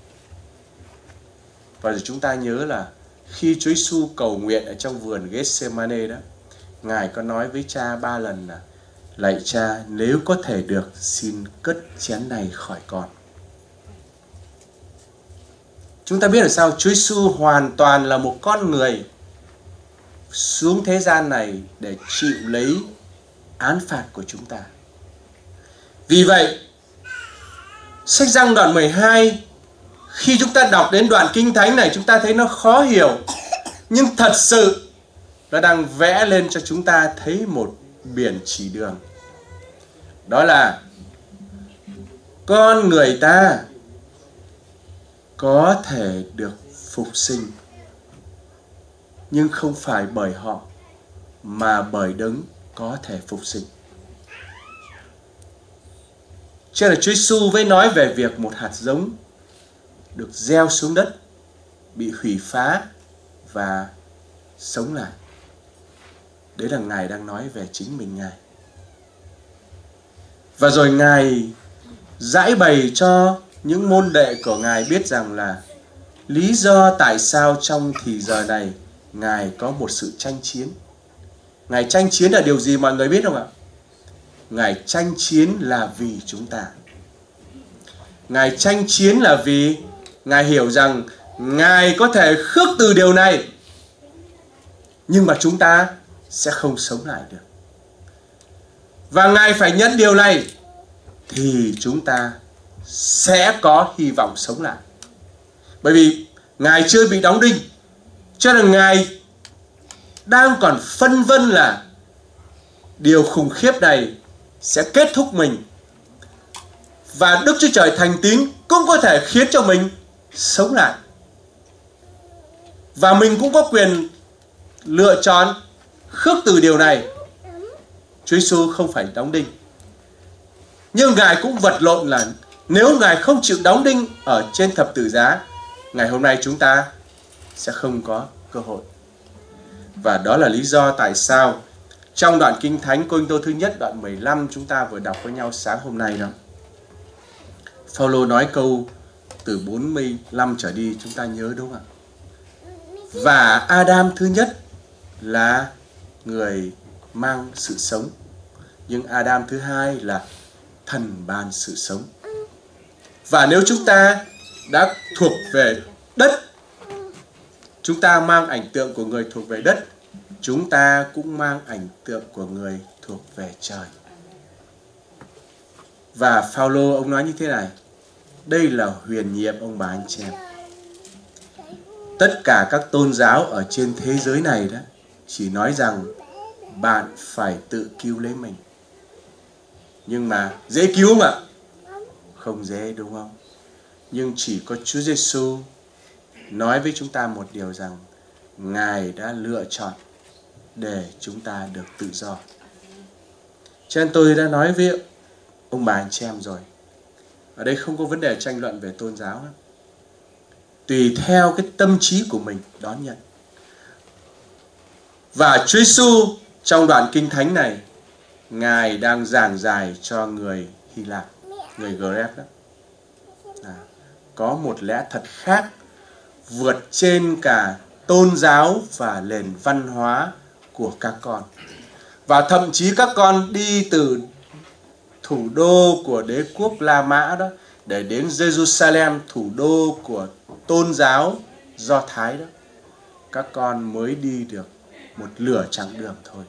Và chúng ta nhớ là khi Chúa Giêsu cầu nguyện ở trong vườn Gethsemane đó, Ngài có nói với Cha ba lần là: lạy Cha, nếu có thể được, xin cất chén này khỏi con. Chúng ta biết là sao? Chúa Giêsu hoàn toàn là một con người xuống thế gian này để chịu lấy án phạt của chúng ta. Vì vậy, sách Giăng đoạn mười hai, khi chúng ta đọc đến đoạn Kinh Thánh này, chúng ta thấy nó khó hiểu. Nhưng thật sự, nó đang vẽ lên cho chúng ta thấy một biển chỉ đường. Đó là con người ta có thể được phục sinh, nhưng không phải bởi họ, mà bởi Đấng có thể phục sinh. Cho nên là Chúa Giêsu mới nói về việc một hạt giống được gieo xuống đất, bị hủy phá và sống lại. Đấy là Ngài đang nói về chính mình Ngài. Và rồi Ngài giải bày cho những môn đệ của Ngài biết rằng là lý do tại sao trong thì giờ này Ngài có một sự tranh chiến. Ngài tranh chiến là điều gì mọi người biết không ạ? Ngài tranh chiến là vì chúng ta. Ngài tranh chiến là vì Ngài hiểu rằng Ngài có thể khước từ điều này, nhưng mà chúng ta sẽ không sống lại được. Và Ngài phải nhận điều này thì chúng ta sẽ có hy vọng sống lại. Bởi vì Ngài chưa bị đóng đinh, cho nên Ngài đang còn phân vân là điều khủng khiếp này sẽ kết thúc mình. Và Đức Chúa Trời thành tín cũng có thể khiến cho mình sống lại. Và mình cũng có quyền lựa chọn khước từ điều này. Chúa Giêsu không phải đóng đinh, nhưng Ngài cũng vật lộn là nếu Ngài không chịu đóng đinh ở trên thập tự giá, ngày hôm nay chúng ta sẽ không có cơ hội. Và đó là lý do tại sao trong đoạn Kinh Thánh Cô-rinh-tô thứ nhất đoạn mười lăm chúng ta vừa đọc với nhau sáng hôm nay đó, Phao-lô nói câu từ bốn mươi lăm trở đi, chúng ta nhớ đúng không ạ? Và Adam thứ nhất là người mang sự sống, nhưng Adam thứ hai là thần ban sự sống. Và nếu chúng ta đã thuộc về đất, chúng ta mang ảnh tượng của người thuộc về đất, chúng ta cũng mang ảnh tượng của người thuộc về trời. Và Phao-lô ông nói như thế này: đây là huyền nhiệm ông bà anh chị em. Tất cả các tôn giáo ở trên thế giới này đó chỉ nói rằng bạn phải tự cứu lấy mình. Nhưng mà dễ cứu không ạ? Không dễ đúng không? Nhưng chỉ có Chúa Giêsu nói với chúng ta một điều rằng Ngài đã lựa chọn để chúng ta được tự do. Cho nên tôi đã nói với ông bà anh chị em rồi, ở đây không có vấn đề tranh luận về tôn giáo. Tùy theo cái tâm trí của mình đón nhận. Và Chúa Giêsu trong đoạn Kinh Thánh này, Ngài đang giảng giải cho người Hy Lạp, người Grec đó, à, có một lẽ thật khác vượt trên cả tôn giáo và nền văn hóa của các con. Và thậm chí các con đi từ thủ đô của đế quốc La Mã đó để đến Jerusalem, thủ đô của tôn giáo Do Thái đó, các con mới đi được một nửa chặng đường thôi.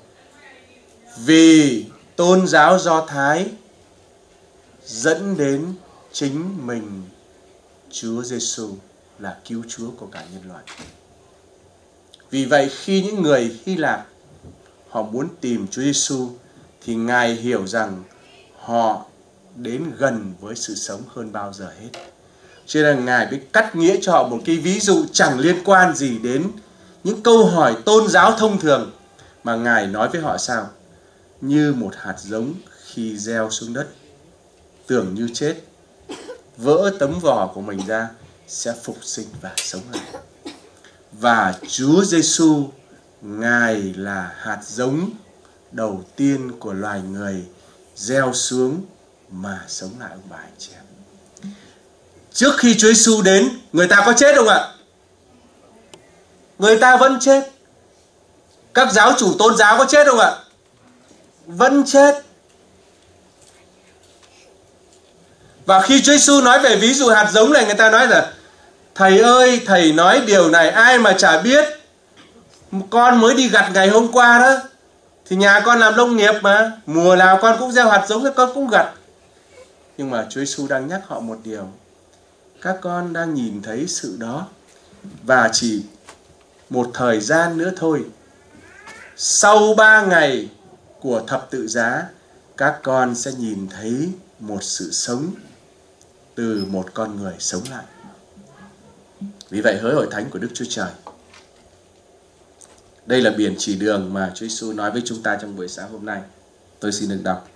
Vì tôn giáo Do Thái dẫn đến chính mình Chúa Giêsu là cứu Chúa của cả nhân loại. Vì vậy khi những người Hy Lạp họ muốn tìm Chúa Giêsu thì Ngài hiểu rằng họ đến gần với sự sống hơn bao giờ hết. Cho nên là Ngài mới cắt nghĩa cho họ một cái ví dụ chẳng liên quan gì đến những câu hỏi tôn giáo thông thường, mà Ngài nói với họ sao? Như một hạt giống khi gieo xuống đất, tưởng như chết, vỡ tấm vỏ của mình ra, sẽ phục sinh và sống lại. Và Chúa Giêsu, Ngài là hạt giống đầu tiên của loài người gieo xuống mà sống lại, ông bà anh chị em. Trước khi Chúa Giêsu đến, người ta có chết không ạ? Người ta vẫn chết. Các giáo chủ tôn giáo có chết không ạ? Vẫn chết. Và khi Chúa Giêsu nói về ví dụ hạt giống này, người ta nói là: Thầy ơi, thầy nói điều này ai mà chả biết. Con mới đi gặt ngày hôm qua đó. Thì nhà con làm nông nghiệp mà, mùa nào con cũng gieo hạt giống, con cũng gặt. Nhưng mà Chúa Giêsu đang nhắc họ một điều: các con đang nhìn thấy sự đó, và chỉ một thời gian nữa thôi, sau ba ngày của thập tự giá, các con sẽ nhìn thấy một sự sống từ một con người sống lại. Vì vậy hỡi hội thánh của Đức Chúa Trời, đây là biển chỉ đường mà Chúa Giêsu nói với chúng ta trong buổi sáng hôm nay. Tôi xin được đọc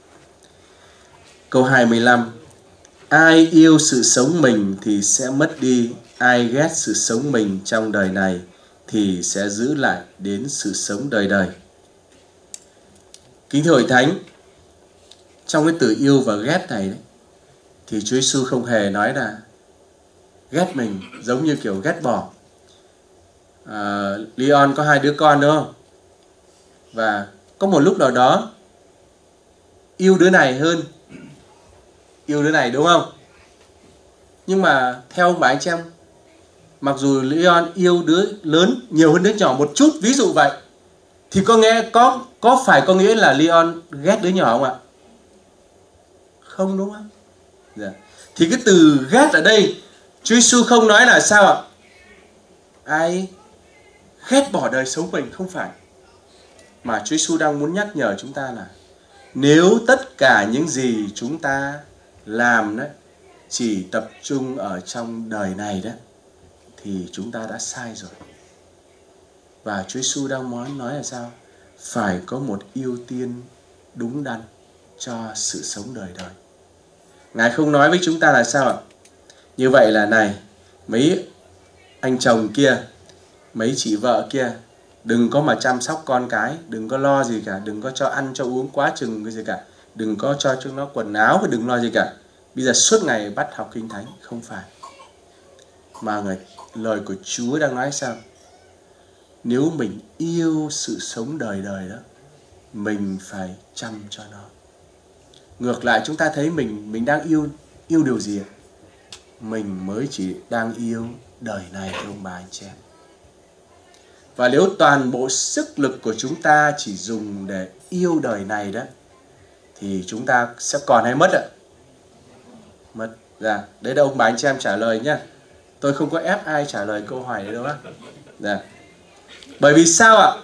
câu hai mươi lăm. Ai yêu sự sống mình thì sẽ mất đi, ai ghét sự sống mình trong đời này thì sẽ giữ lại đến sự sống đời đời. Kính thưa hội thánh, trong cái từ yêu và ghét này đấy, thì Chúa Giêsu không hề nói là ghét mình giống như kiểu ghét bỏ. à, Leon có hai đứa con đúng không? Và có một lúc nào đó yêu đứa này hơn yêu đứa này đúng không? Nhưng mà theo ông bà anh chị em, mặc dù Leon yêu đứa lớn nhiều hơn đứa nhỏ một chút, ví dụ vậy, thì có nghe có có phải có nghĩa là Leon ghét đứa nhỏ không ạ? Không, đúng không? Dạ. Thì cái từ ghét ở đây, Chúa Giêsu không nói là sao ạ? Ai ghét bỏ đời sống mình, không phải. Mà Chúa Giêsu đang muốn nhắc nhở chúng ta là nếu tất cả những gì chúng ta làm đó chỉ tập trung ở trong đời này đó, thì chúng ta đã sai rồi. Và Chúa Giêsu đang muốn nói là sao? Phải có một ưu tiên đúng đắn cho sự sống đời đời. Ngài không nói với chúng ta là sao ạ? Như vậy là này, mấy anh chồng kia, mấy chị vợ kia, đừng có mà chăm sóc con cái, đừng có lo gì cả, đừng có cho ăn cho uống quá chừng cái gì cả, đừng có cho chúng nó quần áo, và đừng lo gì cả. Bây giờ suốt ngày bắt học kinh thánh. Không phải. Mà người, lời của Chúa đang nói sao? Nếu mình yêu sự sống đời đời đó, mình phải chăm cho nó. Ngược lại, chúng ta thấy mình mình đang yêu yêu điều gì? Mình mới chỉ đang yêu đời này thưa ông bà anh chị em. Và nếu toàn bộ sức lực của chúng ta chỉ dùng để yêu đời này đó, thì chúng ta sẽ còn hay mất ạ? Mất. Dạ, đấy là ông bà anh chị em trả lời nhé. Tôi không có ép ai trả lời câu hỏi đấy đâu á. Dạ. Bởi vì sao ạ?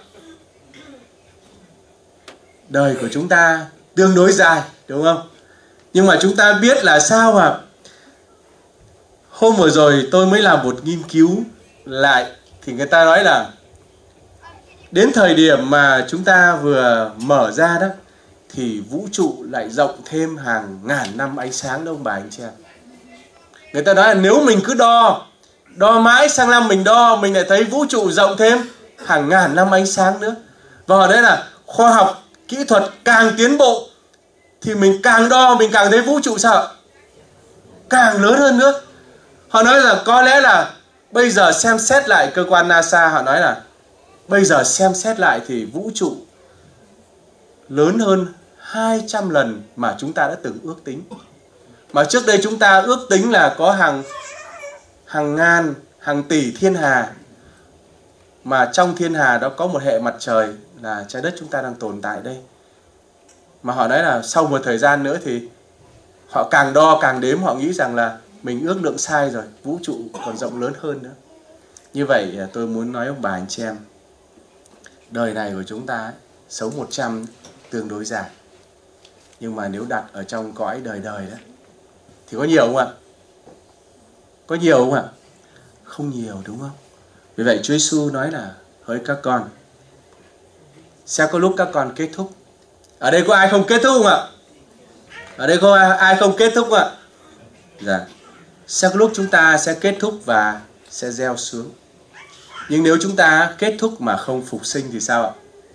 Đời của chúng ta tương đối dài, đúng không? Nhưng mà chúng ta biết là sao ạ? Hôm vừa rồi tôi mới làm một nghiên cứu lại, thì người ta nói là đến thời điểm mà chúng ta vừa mở ra đó, thì vũ trụ lại rộng thêm hàng ngàn năm ánh sáng đâu ông bà anh chị em. Người ta nói là nếu mình cứ đo Đo mãi, sang năm mình đo, mình lại thấy vũ trụ rộng thêm hàng ngàn năm ánh sáng nữa. Và ở đây là khoa học, kỹ thuật càng tiến bộ, thì mình càng đo, mình càng thấy vũ trụ sao? Càng lớn hơn nữa. Họ nói là có lẽ là bây giờ xem xét lại, cơ quan NASA họ nói là bây giờ xem xét lại thì vũ trụ lớn hơn hai trăm lần mà chúng ta đã từng ước tính. Mà trước đây chúng ta ước tính là có hàng hàng ngàn, hàng tỷ thiên hà. Mà trong thiên hà đó có một hệ mặt trời là trái đất chúng ta đang tồn tại đây. Mà họ nói là sau một thời gian nữa thì họ càng đo càng đếm, họ nghĩ rằng là mình ước lượng sai rồi, vũ trụ còn rộng lớn hơn nữa. Như vậy tôi muốn nói ông bà anh chị em, đời này của chúng ta ấy, sống một trăm tương đối dài. Nhưng mà nếu đặt ở trong cõi đời đời đó thì có nhiều không ạ? Có nhiều không ạ? Không nhiều, đúng không? Vì vậy Chúa Giêsu nói là hỡi các con, sẽ có lúc các con kết thúc. Ở đây có ai không kết thúc không ạ? Ở đây có ai, ai không kết thúc không ạ? Dạ. Sẽ có lúc chúng ta sẽ kết thúc và sẽ gieo xuống. Nhưng nếu chúng ta kết thúc mà không phục sinh thì sao ạ?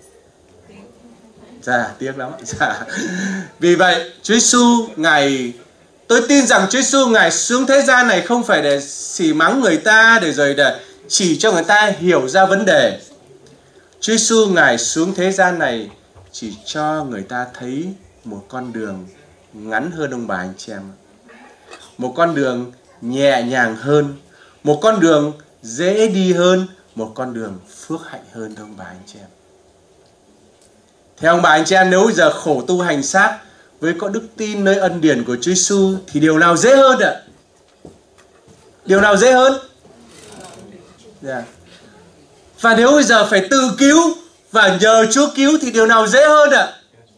Dạ, tiếc lắm. Dạ. Vì vậy Chúa Giêsu Ngài, tôi tin rằng Chúa Giêsu Ngài xuống thế gian này không phải để xỉ mắng người ta, để rồi để chỉ cho người ta hiểu ra vấn đề. Chúa Giêsu Ngài xuống thế gian này chỉ cho người ta thấy một con đường ngắn hơn ông bà anh chị em. Một con đường nhẹ nhàng hơn, một con đường dễ đi hơn, một con đường phước hạnh hơn đó ông bà anh chị em. Theo ông bà anh chị em, nếu bây giờ khổ tu hành xác với có đức tin nơi ân điển của Chúa Giêsu thì điều nào dễ hơn ạ? Điều nào dễ hơn? Yeah. Và nếu bây giờ phải tự cứu và nhờ Chúa cứu thì điều nào dễ hơn ạ?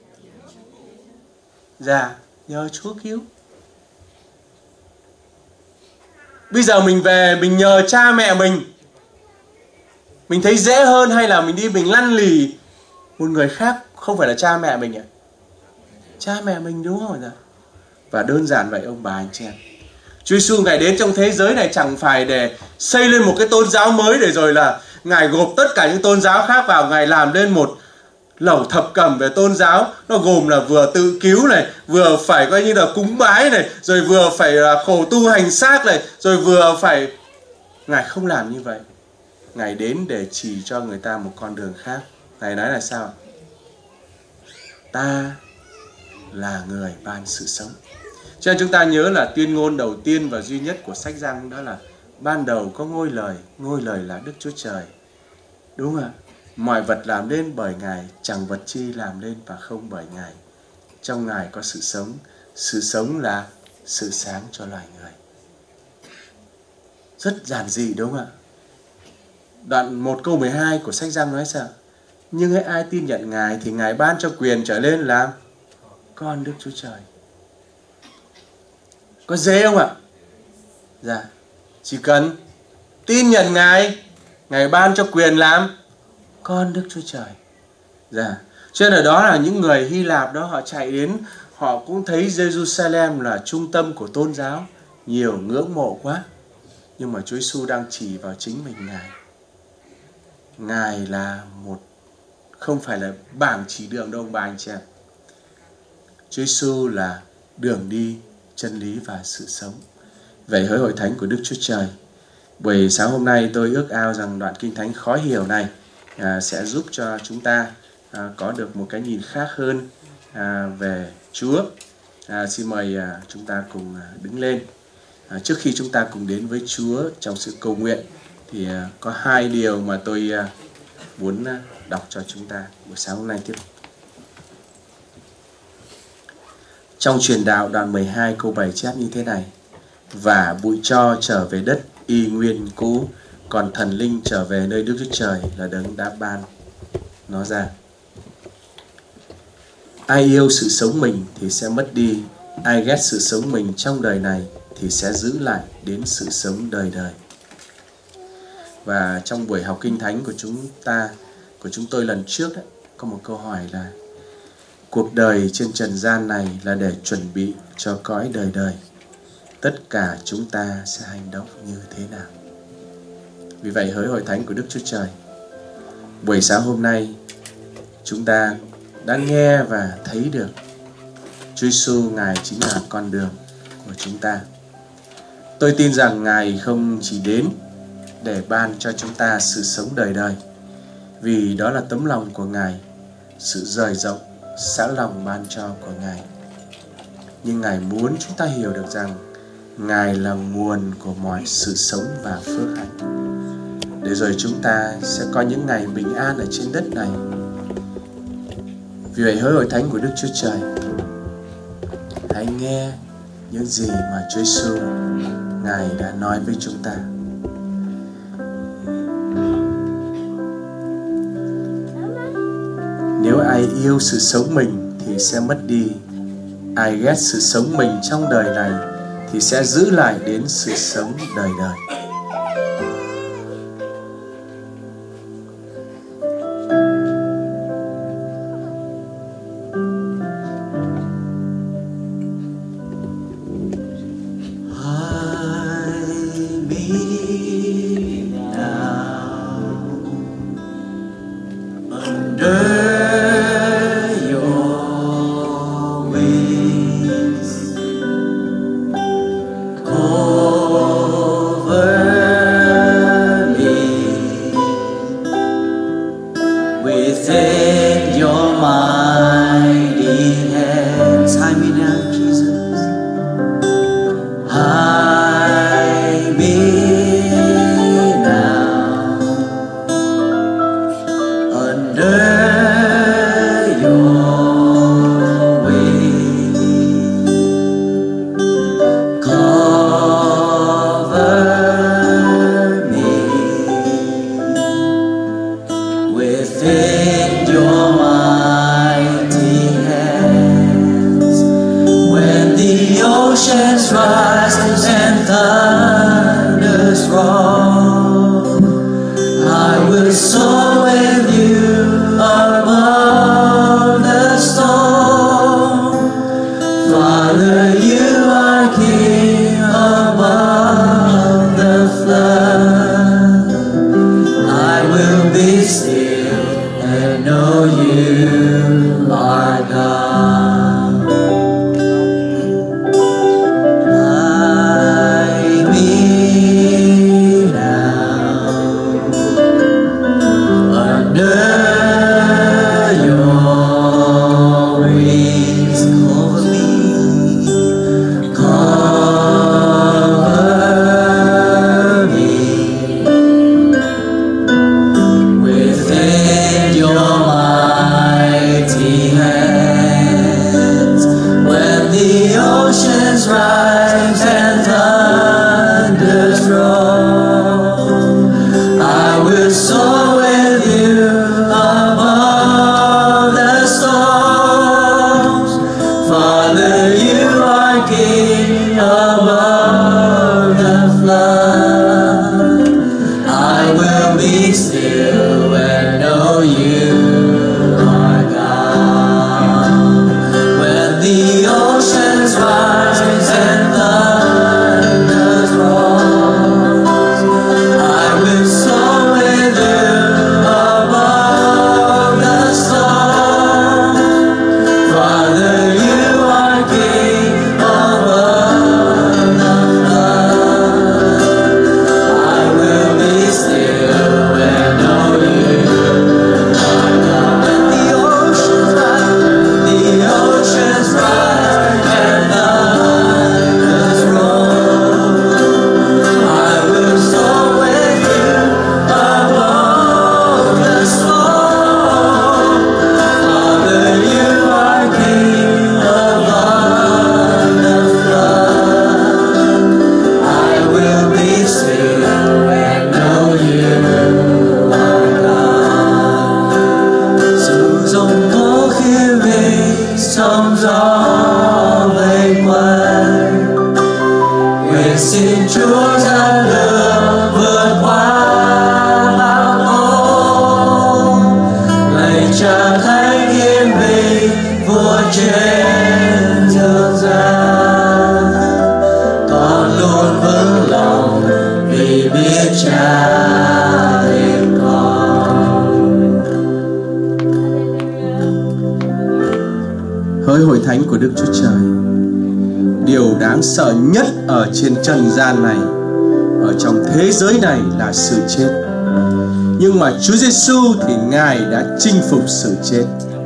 Dạ, nhờ Chúa cứu. Bây giờ mình về mình nhờ cha mẹ mình, mình thấy dễ hơn hay là mình đi mình lăn lì một người khác không phải là cha mẹ mình ạ? Cha mẹ mình, đúng không ạ? Và đơn giản vậy ông bà anh chị em. Chúa Giêsu Ngài đến trong thế giới này chẳng phải để xây lên một cái tôn giáo mới để rồi là Ngài gộp tất cả những tôn giáo khác vào, Ngài làm lên một lẩu thập cẩm về tôn giáo. Nó gồm là vừa tự cứu này, vừa phải coi như là cúng bái này, rồi vừa phải là khổ tu hành xác này, rồi vừa phải... Ngài không làm như vậy. Ngài đến để chỉ cho người ta một con đường khác. Ngài nói là sao? Ta là người ban sự sống. Cho nên chúng ta nhớ là tuyên ngôn đầu tiên và duy nhất của sách Giăng đó là ban đầu có ngôi lời, ngôi lời là Đức Chúa Trời. Đúng không ạ? Mọi vật làm nên bởi Ngài, chẳng vật chi làm nên và không bởi Ngài. Trong Ngài có sự sống, sự sống là sự sáng cho loài người. Rất giản dị, đúng không ạ? Đoạn một câu mười hai của sách Giăng nói sao? Nhưng hãy ai tin nhận Ngài thì Ngài ban cho quyền trở lên làm con Đức Chúa Trời. Có dễ không ạ? Dạ. Chỉ cần tin nhận Ngài, Ngài ban cho quyền làm con Đức Chúa Trời. Dạ. Cho nên ở đó là những người Hy Lạp đó, họ chạy đến, họ cũng thấy Jerusalem là trung tâm của tôn giáo, nhiều ngưỡng mộ quá. Nhưng mà Chúa Giêsu đang chỉ vào chính mình Ngài. Ngài là một, không phải là bảng chỉ đường đâu ông bà anh chị em. Chúa Giêsu là đường đi, chân lý và sự sống. Vậy hỡi hội thánh của Đức Chúa Trời, buổi sáng hôm nay tôi ước ao rằng đoạn kinh thánh khó hiểu này à, sẽ giúp cho chúng ta à, có được một cái nhìn khác hơn à, về Chúa. À, xin mời à, chúng ta cùng à, đứng lên. À, trước khi chúng ta cùng đến với Chúa trong sự cầu nguyện thì à, có hai điều mà tôi à, muốn à, đọc cho chúng ta buổi sáng hôm nay tiếp. Trong truyền đạo đoạn mười hai câu bảy chép như thế này: và bụi tro trở về đất y nguyên cũ, còn thần linh trở về nơi Đức Chúa Trời là đấng đã ban nó ra. Ai yêu sự sống mình thì sẽ mất đi, ai ghét sự sống mình trong đời này thì sẽ giữ lại đến sự sống đời đời. Và trong buổi học kinh thánh của chúng ta, của chúng tôi lần trước ấy, có một câu hỏi là cuộc đời trên trần gian này là để chuẩn bị cho cõi đời đời. Tất cả chúng ta sẽ hành động như thế nào? Vì vậy hỡi hội thánh của Đức Chúa Trời, buổi sáng hôm nay chúng ta đã nghe và thấy được Chúa Giêsu Ngài chính là con đường của chúng ta. Tôi tin rằng Ngài không chỉ đến để ban cho chúng ta sự sống đời đời, vì đó là tấm lòng của Ngài, sự dời rộng, sẵn lòng ban cho của Ngài. Nhưng Ngài muốn chúng ta hiểu được rằng Ngài là nguồn của mọi sự sống và phước hạnh, để rồi chúng ta sẽ có những ngày bình an ở trên đất này. Vì vậy hỡi hội thánh của Đức Chúa Trời, hãy nghe những gì mà Chúa Giêsu Ngài đã nói với chúng ta. Nếu ai yêu sự sống mình thì sẽ mất đi, ai ghét sự sống mình trong đời này thì sẽ giữ lại đến sự sống đời đời. Hỡi hội thánh của Đức Chúa Trời, điều đáng sợ nhất ở trên trần gian này, ở trong thế giới này là sự chết. Nhưng mà Chúa Giêsu thì Ngài đã chinh phục sự chết.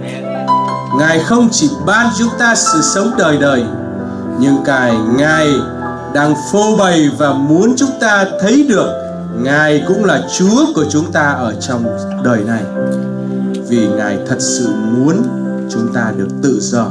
Ngài không chỉ ban chúng ta sự sống đời đời, nhưng Ngài, Ngài đang phô bày và muốn chúng ta thấy được Ngài cũng là Chúa của chúng ta ở trong đời này. Vì Ngài thật sự muốn chúng ta được tự do.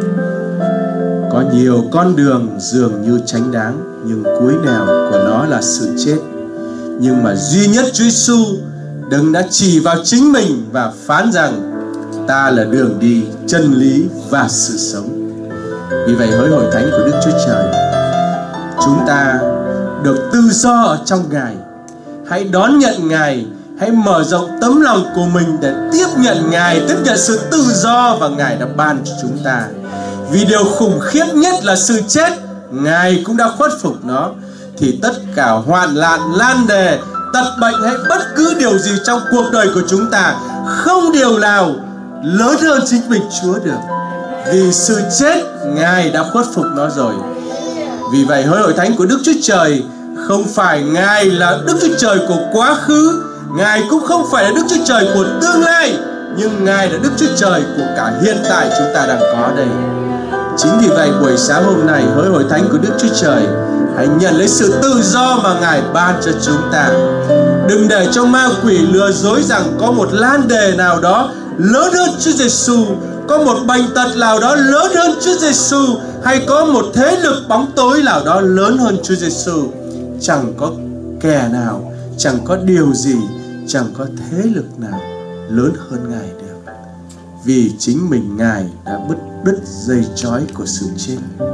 Có nhiều con đường dường như chánh đáng, nhưng cuối nẻo của nó là sự chết. Nhưng mà duy nhất Chúa Giêsu đấng đã chỉ vào chính mình và phán rằng ta là đường đi, chân lý và sự sống. Vì vậy hỡi hội thánh của Đức Chúa Trời, chúng ta được tự do ở trong Ngài. Hãy đón nhận Ngài, hãy mở rộng tấm lòng của mình để tiếp nhận Ngài, tiếp nhận sự tự do và Ngài đã ban cho chúng ta. Vì điều khủng khiếp nhất là sự chết, Ngài cũng đã khuất phục nó. Thì tất cả hoạn nạn, lan đề, tật bệnh hay bất cứ điều gì trong cuộc đời của chúng ta, không điều nào lớn hơn chính mình Chúa được. Vì sự chết, Ngài đã khuất phục nó rồi. Vì vậy hỡi hội thánh của Đức Chúa Trời, không phải Ngài là Đức Chúa Trời của quá khứ, Ngài cũng không phải là Đức Chúa Trời của tương lai, nhưng Ngài là Đức Chúa Trời của cả hiện tại chúng ta đang có đây. Chính vì vậy buổi sáng hôm nay, hỡi hội thánh của Đức Chúa Trời, hãy nhận lấy sự tự do mà Ngài ban cho chúng ta. Đừng để cho ma quỷ lừa dối rằng có một lan đề nào đó lớn hơn Chúa Giêsu, có một bệnh tật nào đó lớn hơn Chúa Giêsu, hay có một thế lực bóng tối nào đó lớn hơn Chúa Giêsu. Chẳng có kẻ nào, chẳng có điều gì, chẳng có thế lực nào lớn hơn Ngài được. Vì chính mình Ngài đã bứt đứt dây trói của sự chết.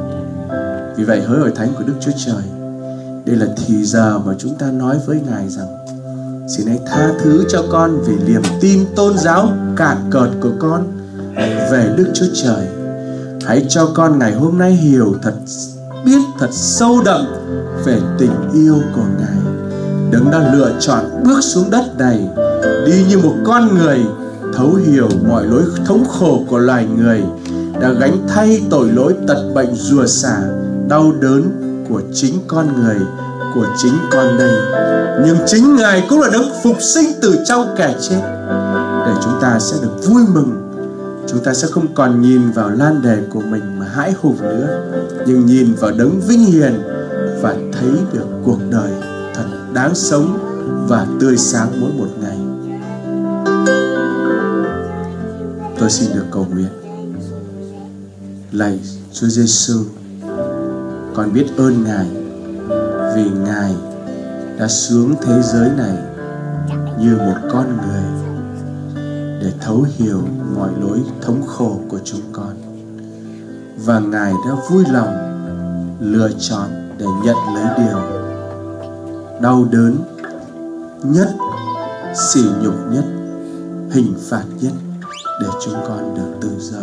Vì vậy hỡi hội thánh của Đức Chúa Trời, đây là thì giờ mà chúng ta nói với Ngài rằng: xin hãy tha thứ cho con vì niềm tin tôn giáo cạn cợt của con về Đức Chúa Trời. Hãy cho con ngày hôm nay hiểu thật, biết thật sâu đậm về tình yêu của Ngài. Đấng đã lựa chọn bước xuống đất này, đi như một con người, thấu hiểu mọi lối thống khổ của loài người, đã gánh thay tội lỗi tật bệnh rùa xả, đau đớn của chính con người, của chính con đây. Nhưng chính Ngài cũng là đấng phục sinh từ trong kẻ chết, để chúng ta sẽ được vui mừng. Chúng ta sẽ không còn nhìn vào lan đề của mình mà hãi hùng nữa, nhưng nhìn vào đấng vinh hiển và thấy được cuộc đời thật đáng sống và tươi sáng mỗi một ngày. Tôi xin được cầu nguyện. Lạy Chúa Giêsu, con biết ơn Ngài vì Ngài đã xuống thế giới này như một con người để thấu hiểu mọi lối thống khổ của chúng con, và Ngài đã vui lòng lựa chọn để nhận lấy điều đau đớn nhất, sỉ nhục nhất, hình phạt nhất để chúng con được tự do.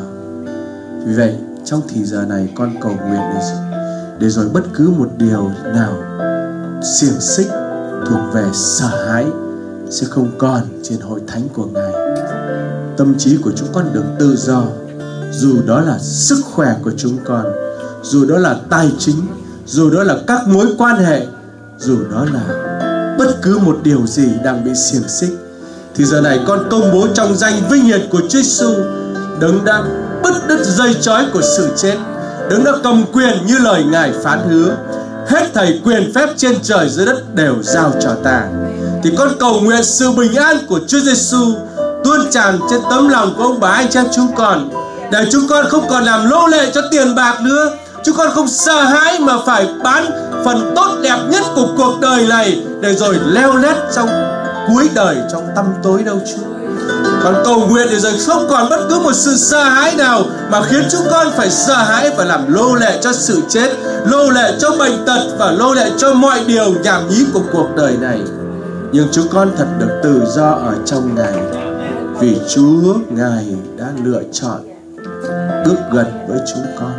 Vì vậy trong thì giờ này con cầu nguyện để, để rồi bất cứ một điều nào xiềng xích thuộc về sợ hãi sẽ không còn trên hội thánh của Ngài. Tâm trí của chúng con được tự do, dù đó là sức khỏe của chúng con, dù đó là tài chính, dù đó là các mối quan hệ, dù đó là bất cứ một điều gì đang bị xiềng xích. Thì giờ này con công bố trong danh vinh hiển của Chúa Giêsu, đấng đã bứt đứt dây trói của sự chết, đấng đã cầm quyền như lời Ngài phán hứa. Hết thảy quyền phép trên trời dưới đất đều giao cho ta. Thì con cầu nguyện sự bình an của Chúa Giêsu tuôn tràn trên tấm lòng của ông bà anh chị em chúng con, để chúng con không còn làm nô lệ cho tiền bạc nữa. Chúng con không sợ hãi mà phải bán phần tốt đẹp nhất của cuộc đời này để rồi leo lét trong cuối đời, trong tăm tối đâu Chúa. Con cầu nguyện để rồi không còn bất cứ một sự sợ hãi nào mà khiến chúng con phải sợ hãi và làm nô lệ cho sự chết, nô lệ cho bệnh tật và nô lệ cho mọi điều nhảm nhí của cuộc đời này. Nhưng chúng con thật được tự do ở trong Ngài, vì Chúa Ngài đã lựa chọn bước gần với chúng con.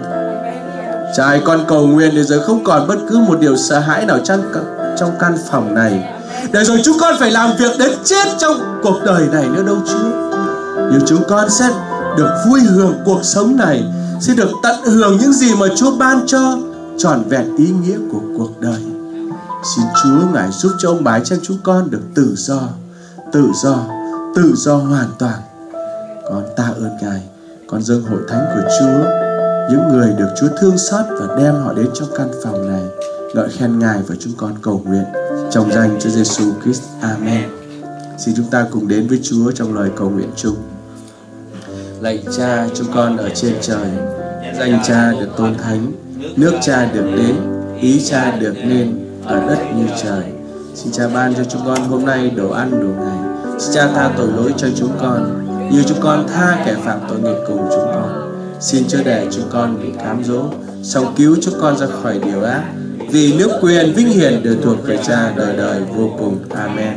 Cha, con cầu nguyện để rồi không còn bất cứ một điều sợ hãi nào trong, trong căn phòng này, để rồi chúng con phải làm việc đến chết trong cuộc đời này nữa đâu Chúa. Nhưng chúng con sẽ được vui hưởng cuộc sống này, sẽ được tận hưởng những gì mà Chúa ban cho, trọn vẹn ý nghĩa của cuộc đời. Xin Chúa Ngài giúp cho ông bà chị em chúng con được tự do, tự do, tự do hoàn toàn. Con tạ ơn Ngài. Con dâng hội thánh của Chúa, những người được Chúa thương xót và đem họ đến trong căn phòng này, ngợi khen Ngài và chúng con cầu nguyện trong danh Chúa Giêsu Christ. Amen. Xin chúng ta cùng đến với Chúa trong lời cầu nguyện chung. Lạy Cha chúng con ở trên trời, danh Cha được tôn thánh, nước Cha được đến, ý Cha được nên ở đất như trời. Xin Cha ban cho chúng con hôm nay đồ ăn đồ ngày. Xin Cha tha tội lỗi cho chúng con như chúng con tha kẻ phạm tội nghịch cùng chúng con. Xin chớ để chúng con bị cám dỗ, song cứu chúng con ra khỏi điều ác. Vì nước quyền vinh hiển đều thuộc về Cha đời đời vô cùng. Amen.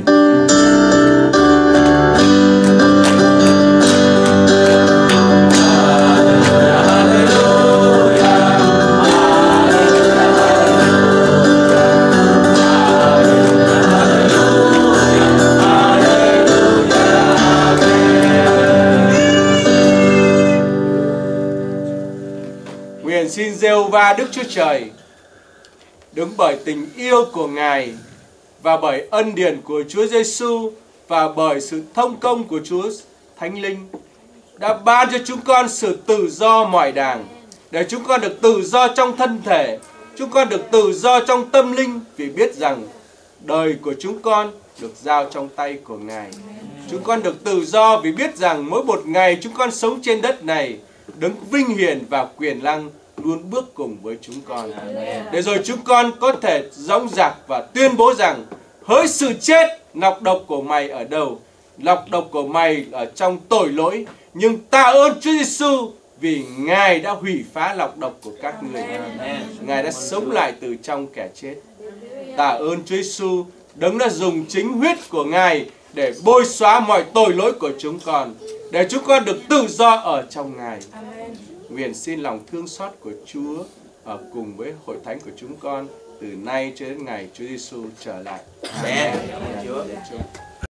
Nguyện xin Giê-hô-va Đức Chúa Trời, đứng bởi tình yêu của Ngài và bởi ân điển của Chúa Giêsu và bởi sự thông công của Chúa Thánh Linh, đã ban cho chúng con sự tự do mọi đàng, để chúng con được tự do trong thân thể, chúng con được tự do trong tâm linh, vì biết rằng đời của chúng con được giao trong tay của Ngài. Chúng con được tự do vì biết rằng mỗi một ngày chúng con sống trên đất này, Đấng vinh hiển và quyền năng luôn bước cùng với chúng con. Để rồi chúng con có thể dõng dạc và tuyên bố rằng: hỡi sự chết, nọc độc của mày ở đâu? Nọc độc của mày ở trong tội lỗi, nhưng tạ ơn Chúa Giêsu vì Ngài đã hủy phá nọc độc của các người. Ngài đã sống lại từ trong kẻ chết. Tạ ơn Chúa Giêsu, Đấng đã dùng chính huyết của Ngài để bôi xóa mọi tội lỗi của chúng con, để chúng con được tự do ở trong Ngài. Nguyện xin lòng thương xót của Chúa ở cùng với hội thánh của chúng con từ nay cho đến ngày Chúa Giêsu trở lại. Amen. Amen.